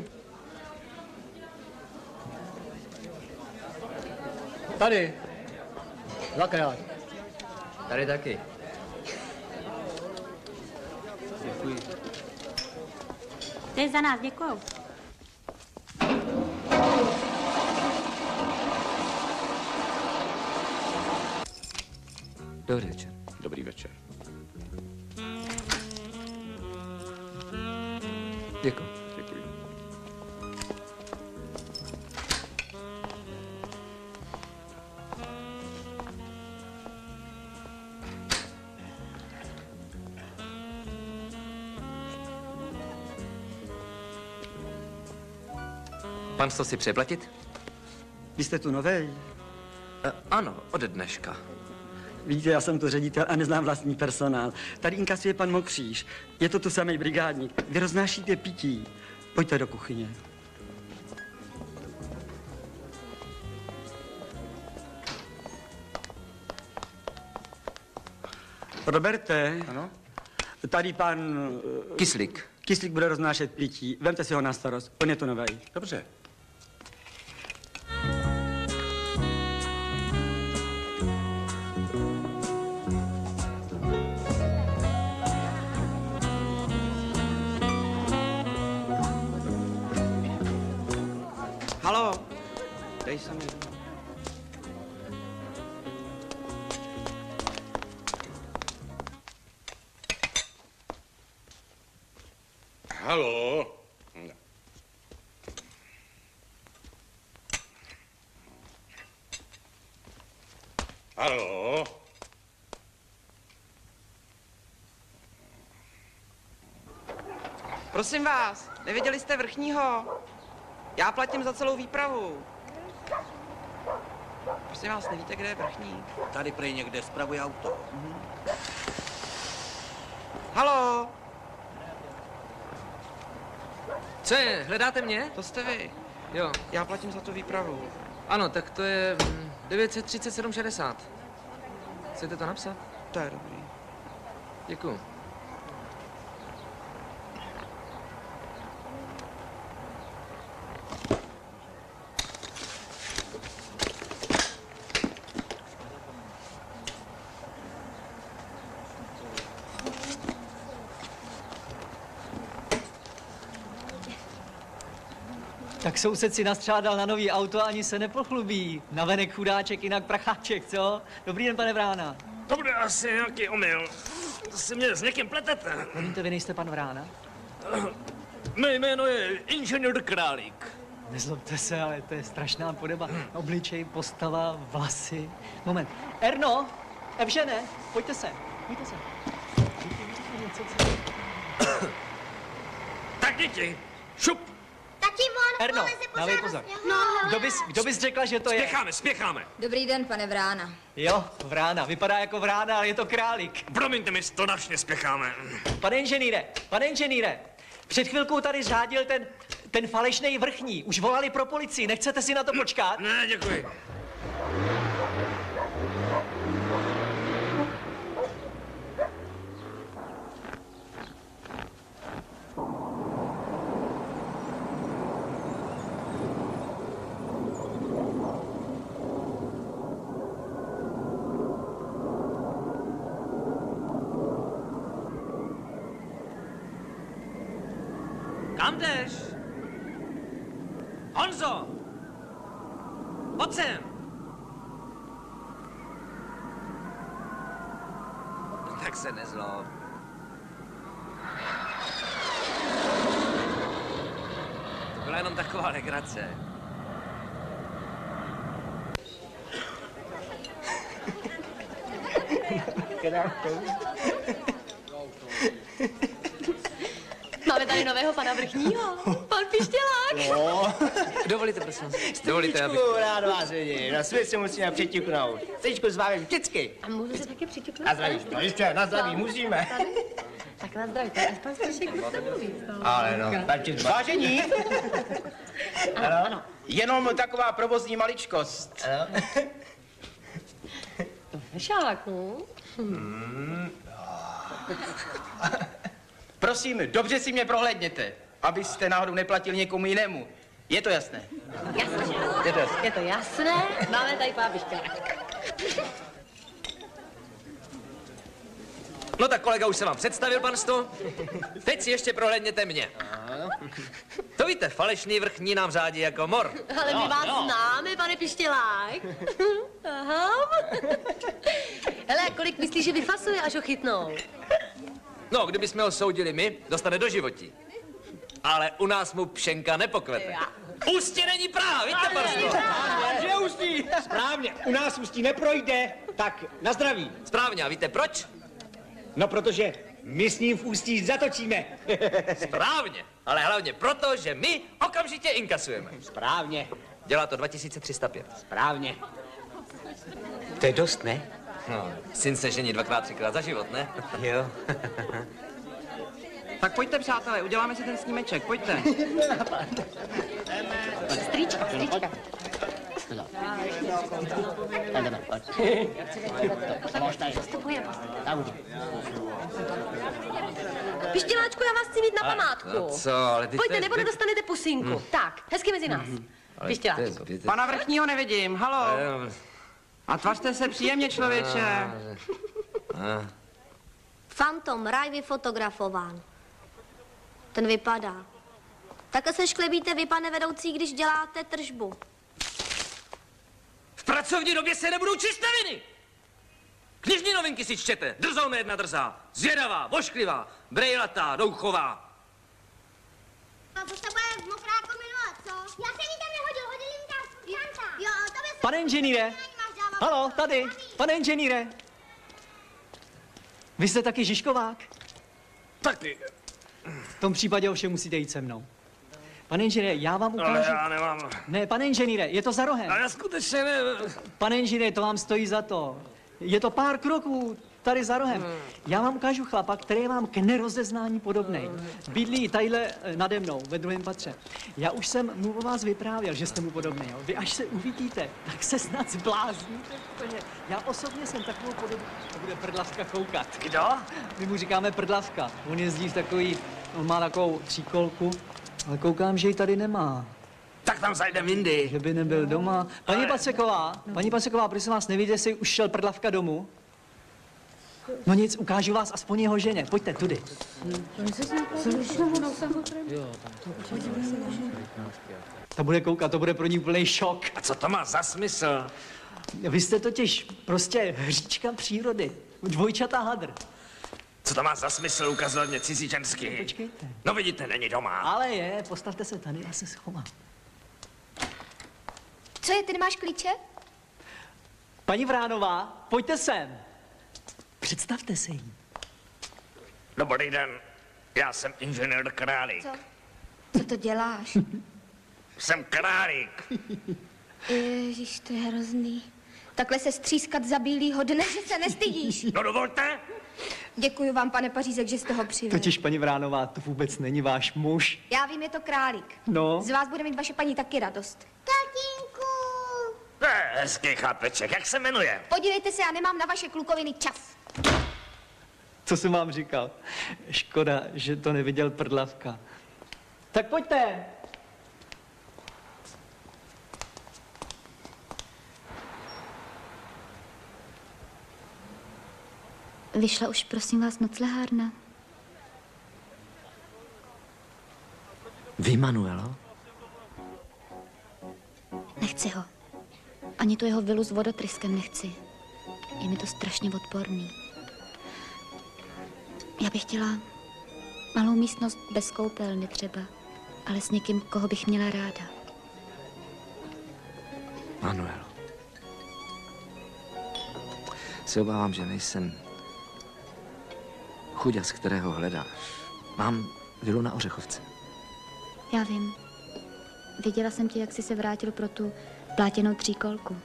Tady. Dvakrát. Tady taky. Děkuji. To je za nás, děkuju. Dobrý večer. Dobrý večer. Děkuji. Děkuji. Pan to si přeplatit? Vy jste tu novej? Ano, ode dneška. Víte, já jsem tu ředitel a neznám vlastní personál. Tady inkasuje pan Mokříž. Je to tu samý brigádník. Vy roznášíte pití. Pojďte do kuchyně. Roberte. Ano? Tady pan... Kyslík. Kyslík bude roznášet pití. Vemte si ho na starost. On je tu novej. Dobře. Haló, dej se mi. Haló? Haló? Prosím vás, neviděli jste vrchního? Já platím za celou výpravu. Prosím vás, nevíte, kde je vrchní? Tady prej někde spravuje auto. Haló? Co je, hledáte mě? To jste vy. Jo. Já platím za tu výpravu. Ano, tak to je 937,60. Chcete to napsat? To je dobrý. Děkuju. Tak soused si nastřádal na nový auto a ani se nepochlubí. Navenek chudáček, jinak pracháček, co? Dobrý den, pane Vrána. To bude asi nějaký omyl. To si mě s někým pletete. Promiňte, vy nejste pan Vrána? Mé jméno je inženýr Králík. Nezlobte se, ale to je strašná podoba. Obličej, postava, vlasy. Moment. Erno! Evžene, pojďte se. Pojďte se. Tak děti, šup! Tati, on Erno, poleze dávej pořád pozor. No, Kdo bys řekla, že to je? Spěcháme, spěcháme. Dobrý den, pane Vrána. Jo, Vrána. Vypadá jako Vrána, ale je to Králík. Promiňte mi, stonačně spěcháme. Pane inženýre, před chvilkou tady řádil ten falešnej vrchní. Už volali pro policii, nechcete si na to počkat? Ne, děkuji. Kam jdeš? Honzo! Pojď sem! Tak se nezlob. To byla jenom taková legrace. Máme tady nového pana vrchního. Pan Pištělák. No. Dovolíte, prosím. Dovolíte, abych... Rád vás vidím. Na svět se musíme přitiknout. Sečku s vámi vždycky. A můžu se taky přitiknout? Na zdraví. No ještě, na zdraví, musíme. Tak na zdraví, to je aspoň strašně mluví. Ale no, vážení. Ano. Jenom taková provozní maličkost. Ano. Šáku. Prosím, dobře si mě prohlédněte, abyste náhodou neplatili někomu jinému. Je to jasné? Jasně. Je to jasné. Je to jasné. Máme tady pana Pištěláka. No tak kolega už se vám představil, panstvo. Teď si ještě prohlédněte mě. To víte, falešný vrchní nám řádí jako mor. Ale my vás známe, pane Pištělák. Aha. Hele, kolik myslíš, že vyfasuje, až ho chytnou? No, kdybychom ho soudili my, dostane do životí. Ale u nás mu pšenka nepokvete. Ústí není Praha, víte, panstvo? Že Ústí? Správně, u nás Ústí neprojde. Tak, na zdraví. Správně, a víte proč? No, protože my s ním v Ústí zatočíme. Správně, ale hlavně proto, že my okamžitě inkasujeme. Správně. Dělá to 2305. Správně. To je dost, ne? No, syn se žení 2x, 3x za život, ne? Jo. Tak pojďte, přátelé, uděláme si ten snímeček, pojďte. Strýčka. Pištěláčku, já vás chci mít na památku. No co, ale ty... Pojďte, nebo nedostanete pusinku. Tak, hezky mezi nás. Pištěláčku. Pana vrchního nevidím, halo. A tvařte se příjemně, člověče. Fantom, ráj vyfotografován. Ten vypadá. Takhle se šklebíte vy, pane vedoucí, když děláte tržbu. V pracovní době se nebudou číst noviny. Knižní novinky si čtěte. Drzoume jedna drzá. Zvědavá, vošklivá, brejlatá, douchová. A to se bude mokrá minule, co? Já jsem jí tam nehodil, hodil jim tam Franta. Jo, to by se... Pane inženýre. Halo, tady. Pane inženýre. Vy jste taky Žižkovák? Taky. V tom případě ovšem musíte jít se mnou. Pane inženýre, já vám ukážu... Ale já nemám. Ne, pane inženýre, je to za rohem. Ale já skutečně ne... Pane inženýre, to vám stojí za to. Je to pár kroků tady za rohem. Já vám ukážu chlapa, který je vám k nerozeznání podobnej. Bydlí tadyhle nade mnou, ve druhém patře. Já už jsem mu o vás vyprávěl, že jste mu podobný. Jo? Vy až se uvidíte, tak se snad zblázníte. Já osobně jsem takovou podobu... To bude Prdlavka koukat. Kdo? My mu říkáme Prdlavka. On jezdí v takový... On má takovou tříkolku, ale koukám, že ji tady nemá. Tak tam zajdem jindy. Že by nebyl doma. Paní Paseková, prosím vás, nevíte, jestli už šel Prdlavka domů? No nic, ukážu vás aspoň jeho ženě. Pojďte, tudy. Ta bude koukat, to bude pro ní úplný šok. A co to má za smysl? Vy jste totiž prostě hříčka přírody. Dvojčatá hadr. Co to má za smysl ukazovat mě cizí žensky? Počkejte. No vidíte, není doma. Ale je, postavte se tady, já se schovám. Co je, ty nemáš klíče? Paní Vránová, pojďte sem. Představte se jí. Dobrý den, já jsem inženýr Králík. Co to děláš? Jsem Králík. Ježíš, to je hrozný. Takhle se střískat za bílýho dne, že se nestydíš. No dovolte. Děkuji vám, pane Pařízek, že jste ho přivez. Totiž, paní Vránová, to vůbec není váš muž. Já vím, je to Králík. No. Z vás bude mít vaše paní taky radost. Tatínku! Hezký chlapeček, jak se jmenuje? Podívejte se, já nemám na vaše klukoviny čas. Co jsem vám říkal? Škoda, že to neviděl Prdlavka. Tak pojďte. Vyšla už, prosím vás, noclehárna. Vy, Manuelo? Nechci ho. Ani tu jeho vilu s vodotryskem nechci. Je mi to strašně odporný. Já bych chtěla malou místnost bez koupelny třeba, ale s někým, koho bych měla ráda. Manuel. Se obávám, že nejsem chuďas, kterého hledáš. Mám vilu na Ořechovce. Já vím. Viděla jsem tě, jak jsi se vrátil pro tu plátěnou tříkolku.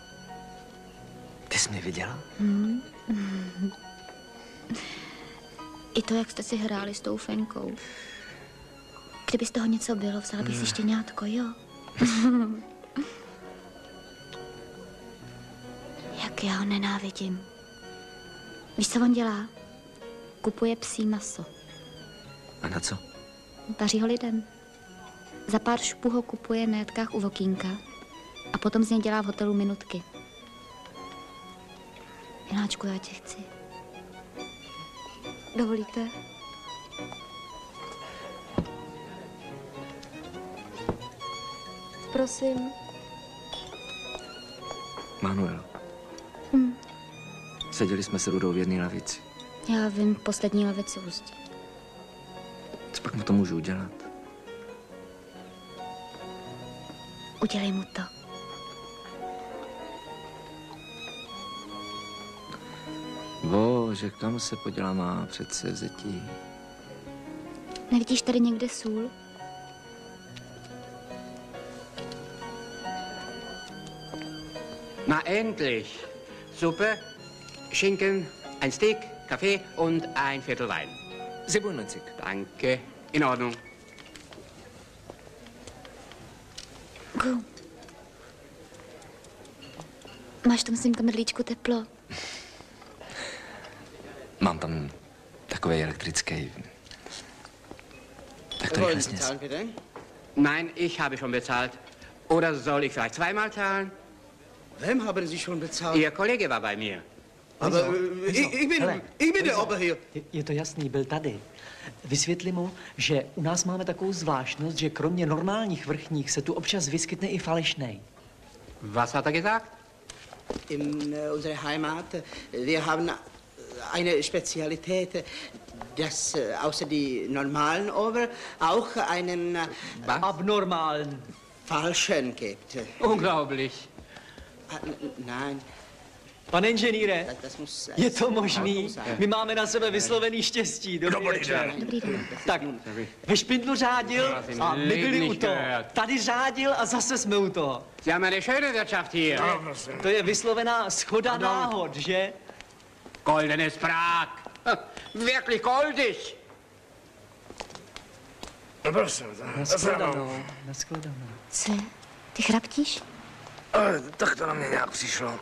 Ty jsi mě viděla? I to, jak jste si hráli s tou Fenkou. Kdyby z toho něco bylo, vzala bych si štěňátko, jo? Jak já ho nenávidím. Víš, co on dělá? Kupuje psí maso. A na co? Vaří ho lidem. Za pár šupů ho kupuje na jatkách u Vokínka a potom z něj dělá v hotelu minutky. Miláčku, já tě chci. Dovolíte? Prosím. Manuel. Seděli jsme s Rudou v jedné lavici. Já vím, poslední lavici ústí. Co pak mu to můžu udělat? Udělej mu to. Bože, kam se poděla má předsevzetí? Nevidíš tady někde sůl? Na endlich. Suppe, Schinken, ein Steak, Kaffee und ein Viertel Wein. 97. Danke. In Ordnung. Gu. Máš tam, synka, medlíčku teplo? Mám tam takový elektrický. Tak to rychle sněz. Bitte? Nein, ich habe schon bezahlt. Oder soll ich vielleicht zweimal zahlen? Wem haben Sie schon bezahlt? Ihr Kollege war bei mir. Aber ich bin der Ober hier. Je to jasný, byl tady. Vysvětli mu, že u nás máme takovou zvláštnost, že kromě normálních vrchních se tu občas vyskytne i falešnej. Was hat er gesagt? In unserer Heimat, wir haben eine Spezialität, dass außer die normalen Ober auch einen abnormalen Falschen gibt. Unglaublich. Nein. Pane inženýre, Das muss je to možný? My máme na sebe vyslovený štěstí. Dobrý večer. Tak, ve Špindlu řádil a my byli u toho. Tady řádil a zase jsme u toho. Sie haben eine schöne Wirtschaft hier. To je vyslovená schoda náhod, že? Goldenes Prag. Wirklich goldig. Nashledanou, nashledanou. Co? Ty chraptíš? Tak to na mě nějak přišlo.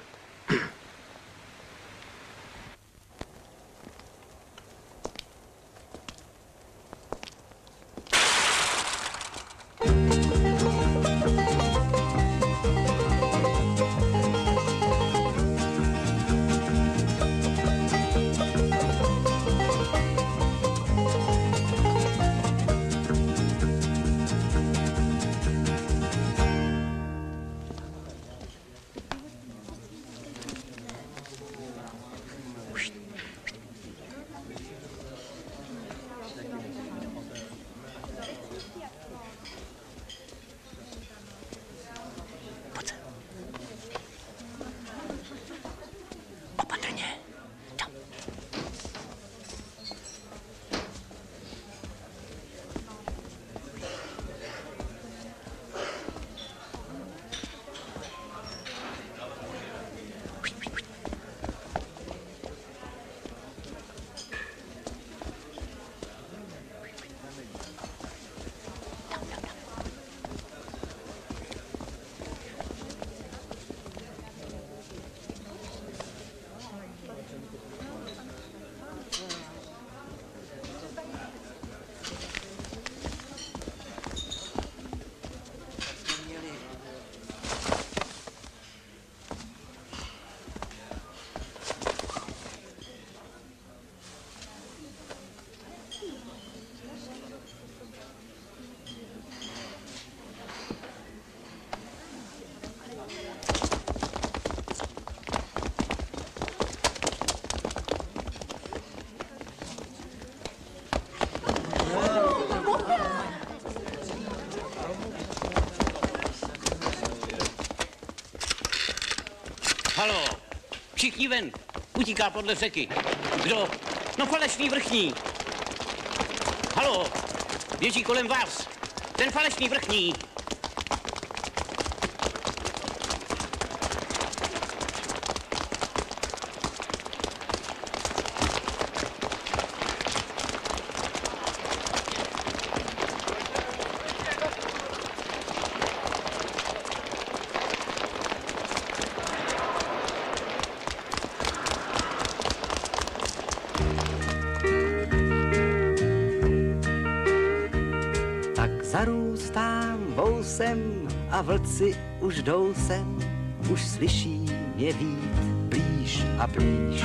Všichni ven. Utíká podle řeky. Kdo? No falešný vrchní. Haló, běží kolem vás. Ten falešný vrchní. Zarůstám vousem a vlci už jdou sem, už slyší mě vít blíž a blíž.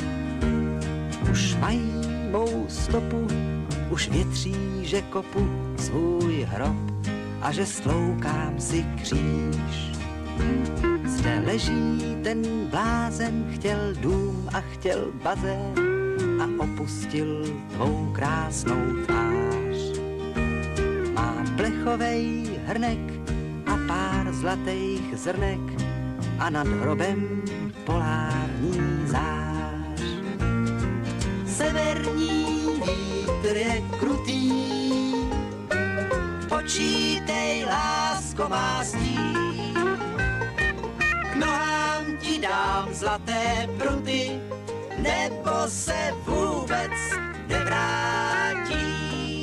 Už mají mou stopu, už větří, že kopu svůj hrob a že stloukám si kříž. Zde leží ten blázen, chtěl dům a chtěl bazén a opustil tvou krásnou tvář. Plechovej hrnek a pár zlatých zrnek a nad hrobem polární zář. Severní vítr je krutý, počítej, lásko má stín. K nohám ti dám zlaté pruty, nebo se vůbec nevrátí.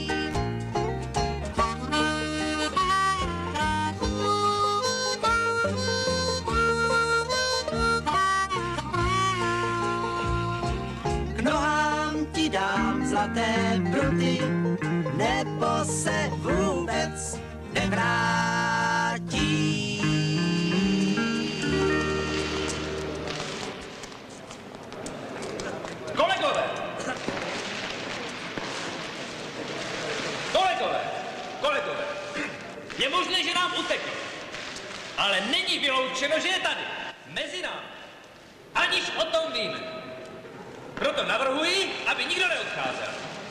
Dám zlaté pruty, nebo se vůbec nevrátí. Kolegové! Je možné, že nám utekl, ale není vyloučeno, že je tady, mezi námi, aniž o tom víme. Proto navrhuji, aby nikdo neodcházel.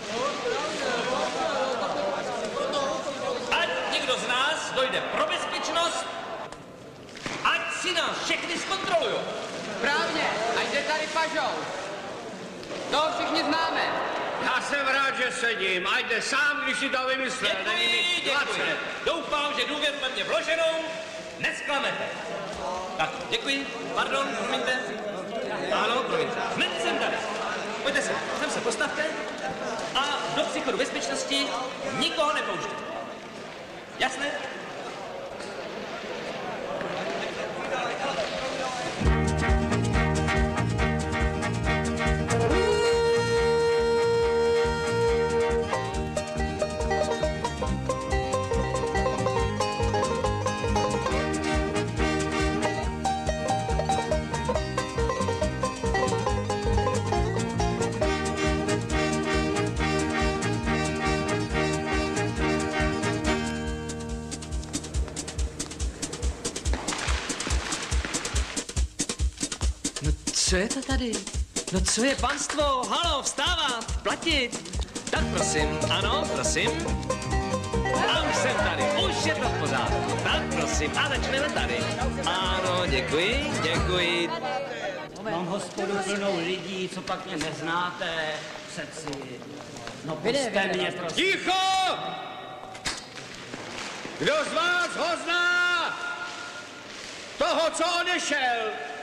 Ať někdo z nás dojde pro bezpečnost, ať si nás všechny zkontrolujou. Správně, ať jde tady pažou. To všichni známe. Já jsem rád, že sedím, ať jde sám, když si to vymyslel. Děkuji. Doufám, že důvěru ve mě vloženou nesklamete. Tak, děkuji. Pardon, promiňte. Ano, promiňte. Hned jsem tady. Pojďte sem se postavte a do příchodu bezpečnosti nikoho nepouštět. Jasné? Co je to tady? No co je panstvo? Halo, vstávat, platit. Tak prosím, ano, prosím. A už jsem tady, už je to v pořádku. Tak prosím, a začneme tady. Ano, děkuji. Mám hospodu plnou lidí, co pak mě neznáte, přeci. No puste mě, prosím. Ticho! Kdo z vás ho zná? Toho, co odešel?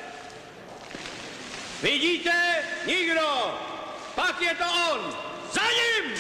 Vidíte? Nikdo! Pak je to on! Za ním!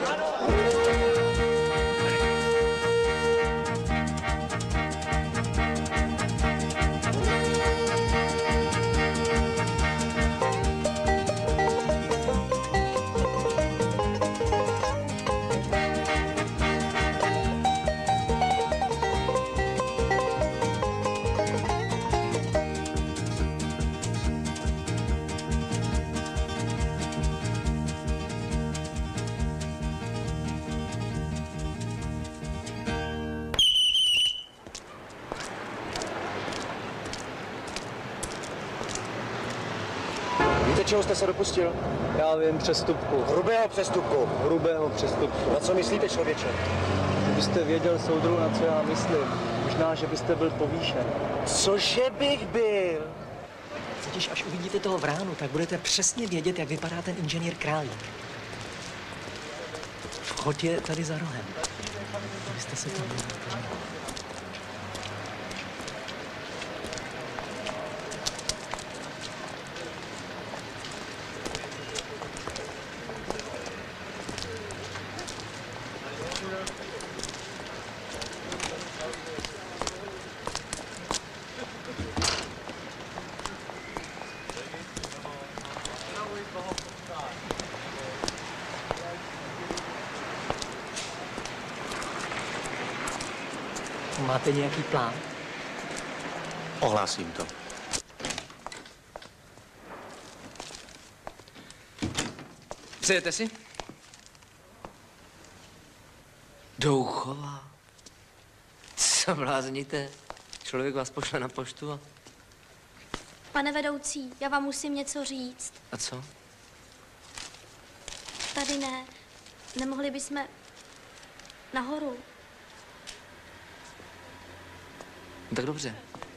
Čeho jste se dopustil? Já vím, přestupku. Hrubého přestupku. Hrubého přestupku. Na co myslíte, člověče? Kdybyste věděl, soudru, na co já myslím. Možná, že byste byl povýšen. Cože bych byl? Totiž až uvidíte toho Vránu, tak budete přesně vědět, jak vypadá ten inženýr Králík. Vchod je tady za rohem. Abyste se tam měli podívat. Máte nějaký plán? Ohlásím to. Přejete si? Douchová. Co blázníte? Člověk vás pošle na poštu a... Pane vedoucí, já vám musím něco říct. A co? Tady ne. Nemohli bychom nahoru. No tak dobře.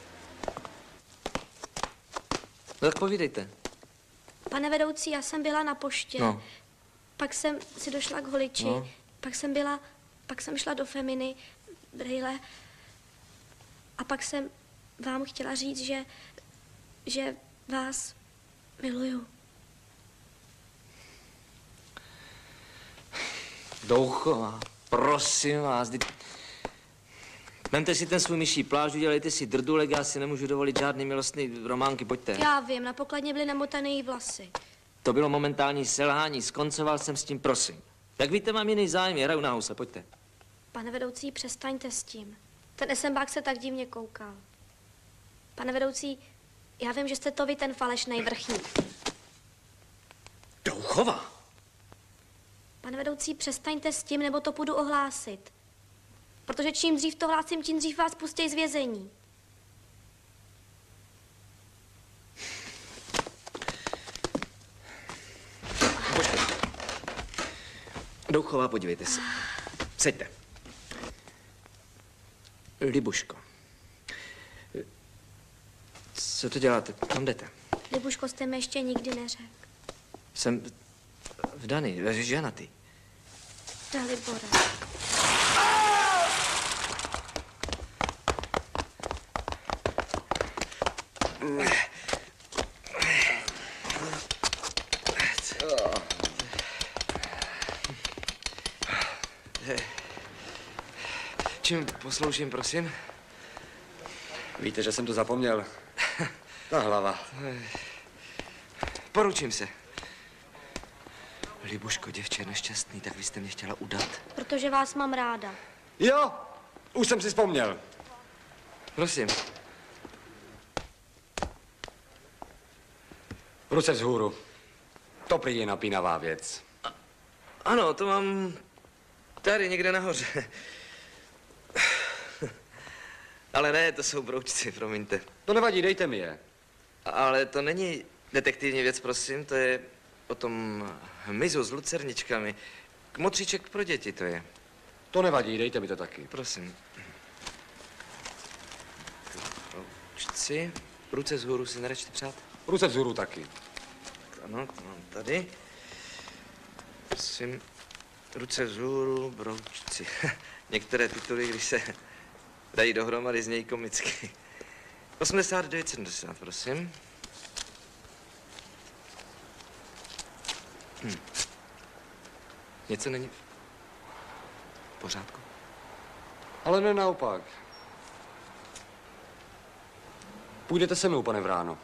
No tak povídejte. Pane vedoucí, já jsem byla na poště. No. Pak jsem si došla k holiči. No. Pak jsem šla do Feminy, brejle. A pak jsem vám chtěla říct, že vás miluju. Douchová, prosím vás, vemte si ten svůj myší pláž, udělejte si drdulek, já si nemůžu dovolit žádný milostný románky, pojďte. Já vím, na pokladně byly namotané její vlasy. To bylo momentální selhání, skoncoval jsem s tím, prosím. Jak víte, mám jiný zájem, hraju na housle, pojďte. Pane vedoucí, přestaňte s tím. Ten esembák se tak divně koukal. Pane vedoucí, já vím, že jste to vy, ten falešnej vrchní. Douchová! Pane vedoucí, přestaňte s tím, nebo to půjdu ohlásit. Protože čím dřív to hlásím, tím dřív vás pustěj z vězení. Počkejte. Douchová, podívejte se. Seďte. Libuško. Co to děláte? Kam jdete? Libuško, jste mi ještě nikdy neřekl. Jsem vdaný, ženatý. Dalibore. Čím posloužím, prosím? Víte, že jsem to zapomněl. Ta hlava. Poručím se. Libuško, děvče, nešťastný, tak vy jste mě chtěla udat. Protože vás mám ráda. Jo, už jsem si vzpomněl. Prosím. Ruce vzhůru. To prý je napínavá věc. Ano, to mám tady někde nahoře. Ale ne, to jsou broučci, promiňte. To nevadí, dejte mi je. Ale to není detektivní věc, prosím, to je o tom hmyzu s lucerničkami. Kmotříček pro děti to je. To nevadí, dejte mi to taky. Prosím. Broučci, ruce vzhůru si nerečte přát? Ruce vzhůru taky. Ano, to mám tady. Prosím, ruce vzhůru, broučci. Některé tituly, když se dají dohromady, znějí komicky. 89,70, prosím. Něco není v pořádku? Ale ne naopak. Půjdete se mnou, pane Vráno.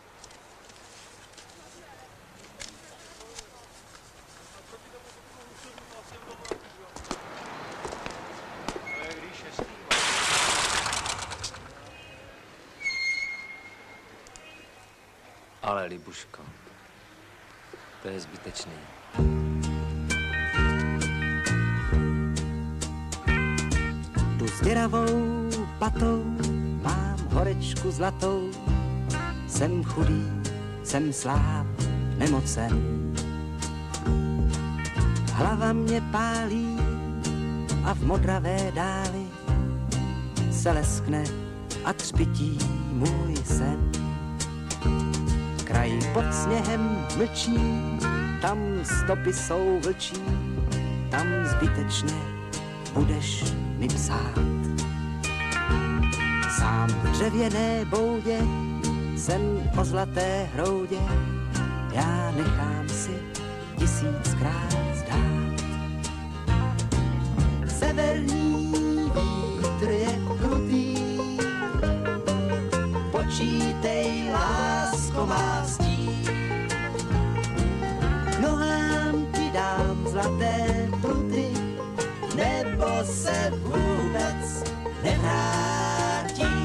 Ale Libuško, to je zbytečný. Tu s děravou patou mám horečku zlatou. Jsem chudý, jsem sláb, nemocen. Hlava mě pálí a v modravé dáli se leskne a třpití můj sen. Kraj pod sněhem mlčí, tam stopy jsou vlčí, tam zbytečně budeš mi psát. Sám v dřevěné boudě, sen o zlaté hroudě, já nechám si 1000krát zdát. Severní vítr je krutý, počítej, lásko má stí. Nohám ti dám zlaté pruty, nebo se vůbec nevrátím.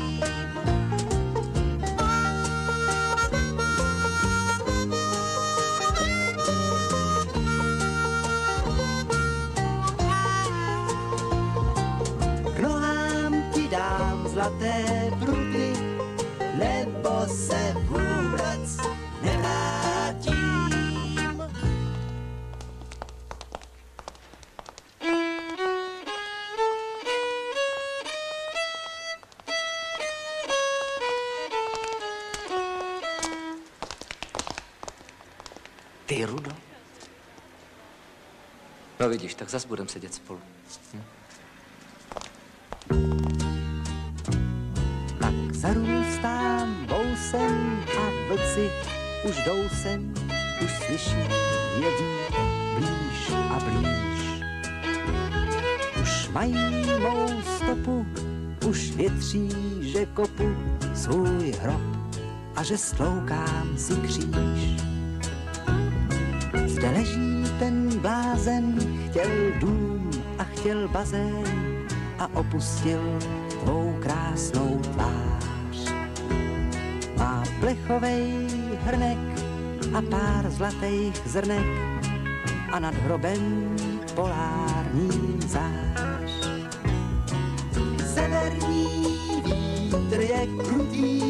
K nohám ti dám zlaté pruty, nebo se vůbec nevrátím. Ty, Rudo. No vidíš, tak zas budem sedět spolu. Tak zarůstám vousem a vlci už jdou sem, už slyší jeví blíž a blíž. Už mají mou stopu, už větří, že kopu svůj hrob a že stloukám si kříž. Zde leží ten blázen, chtěl dům a chtěl bazén a opustil tvou krásnou tvář. Má plechovej hrnek a pár zlatých zrnek a nad hrobem polární zář. Severní vítr je krutý,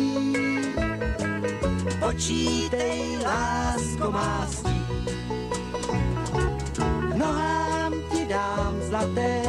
počítej, lásko má stí. Nohám ti dám zlaté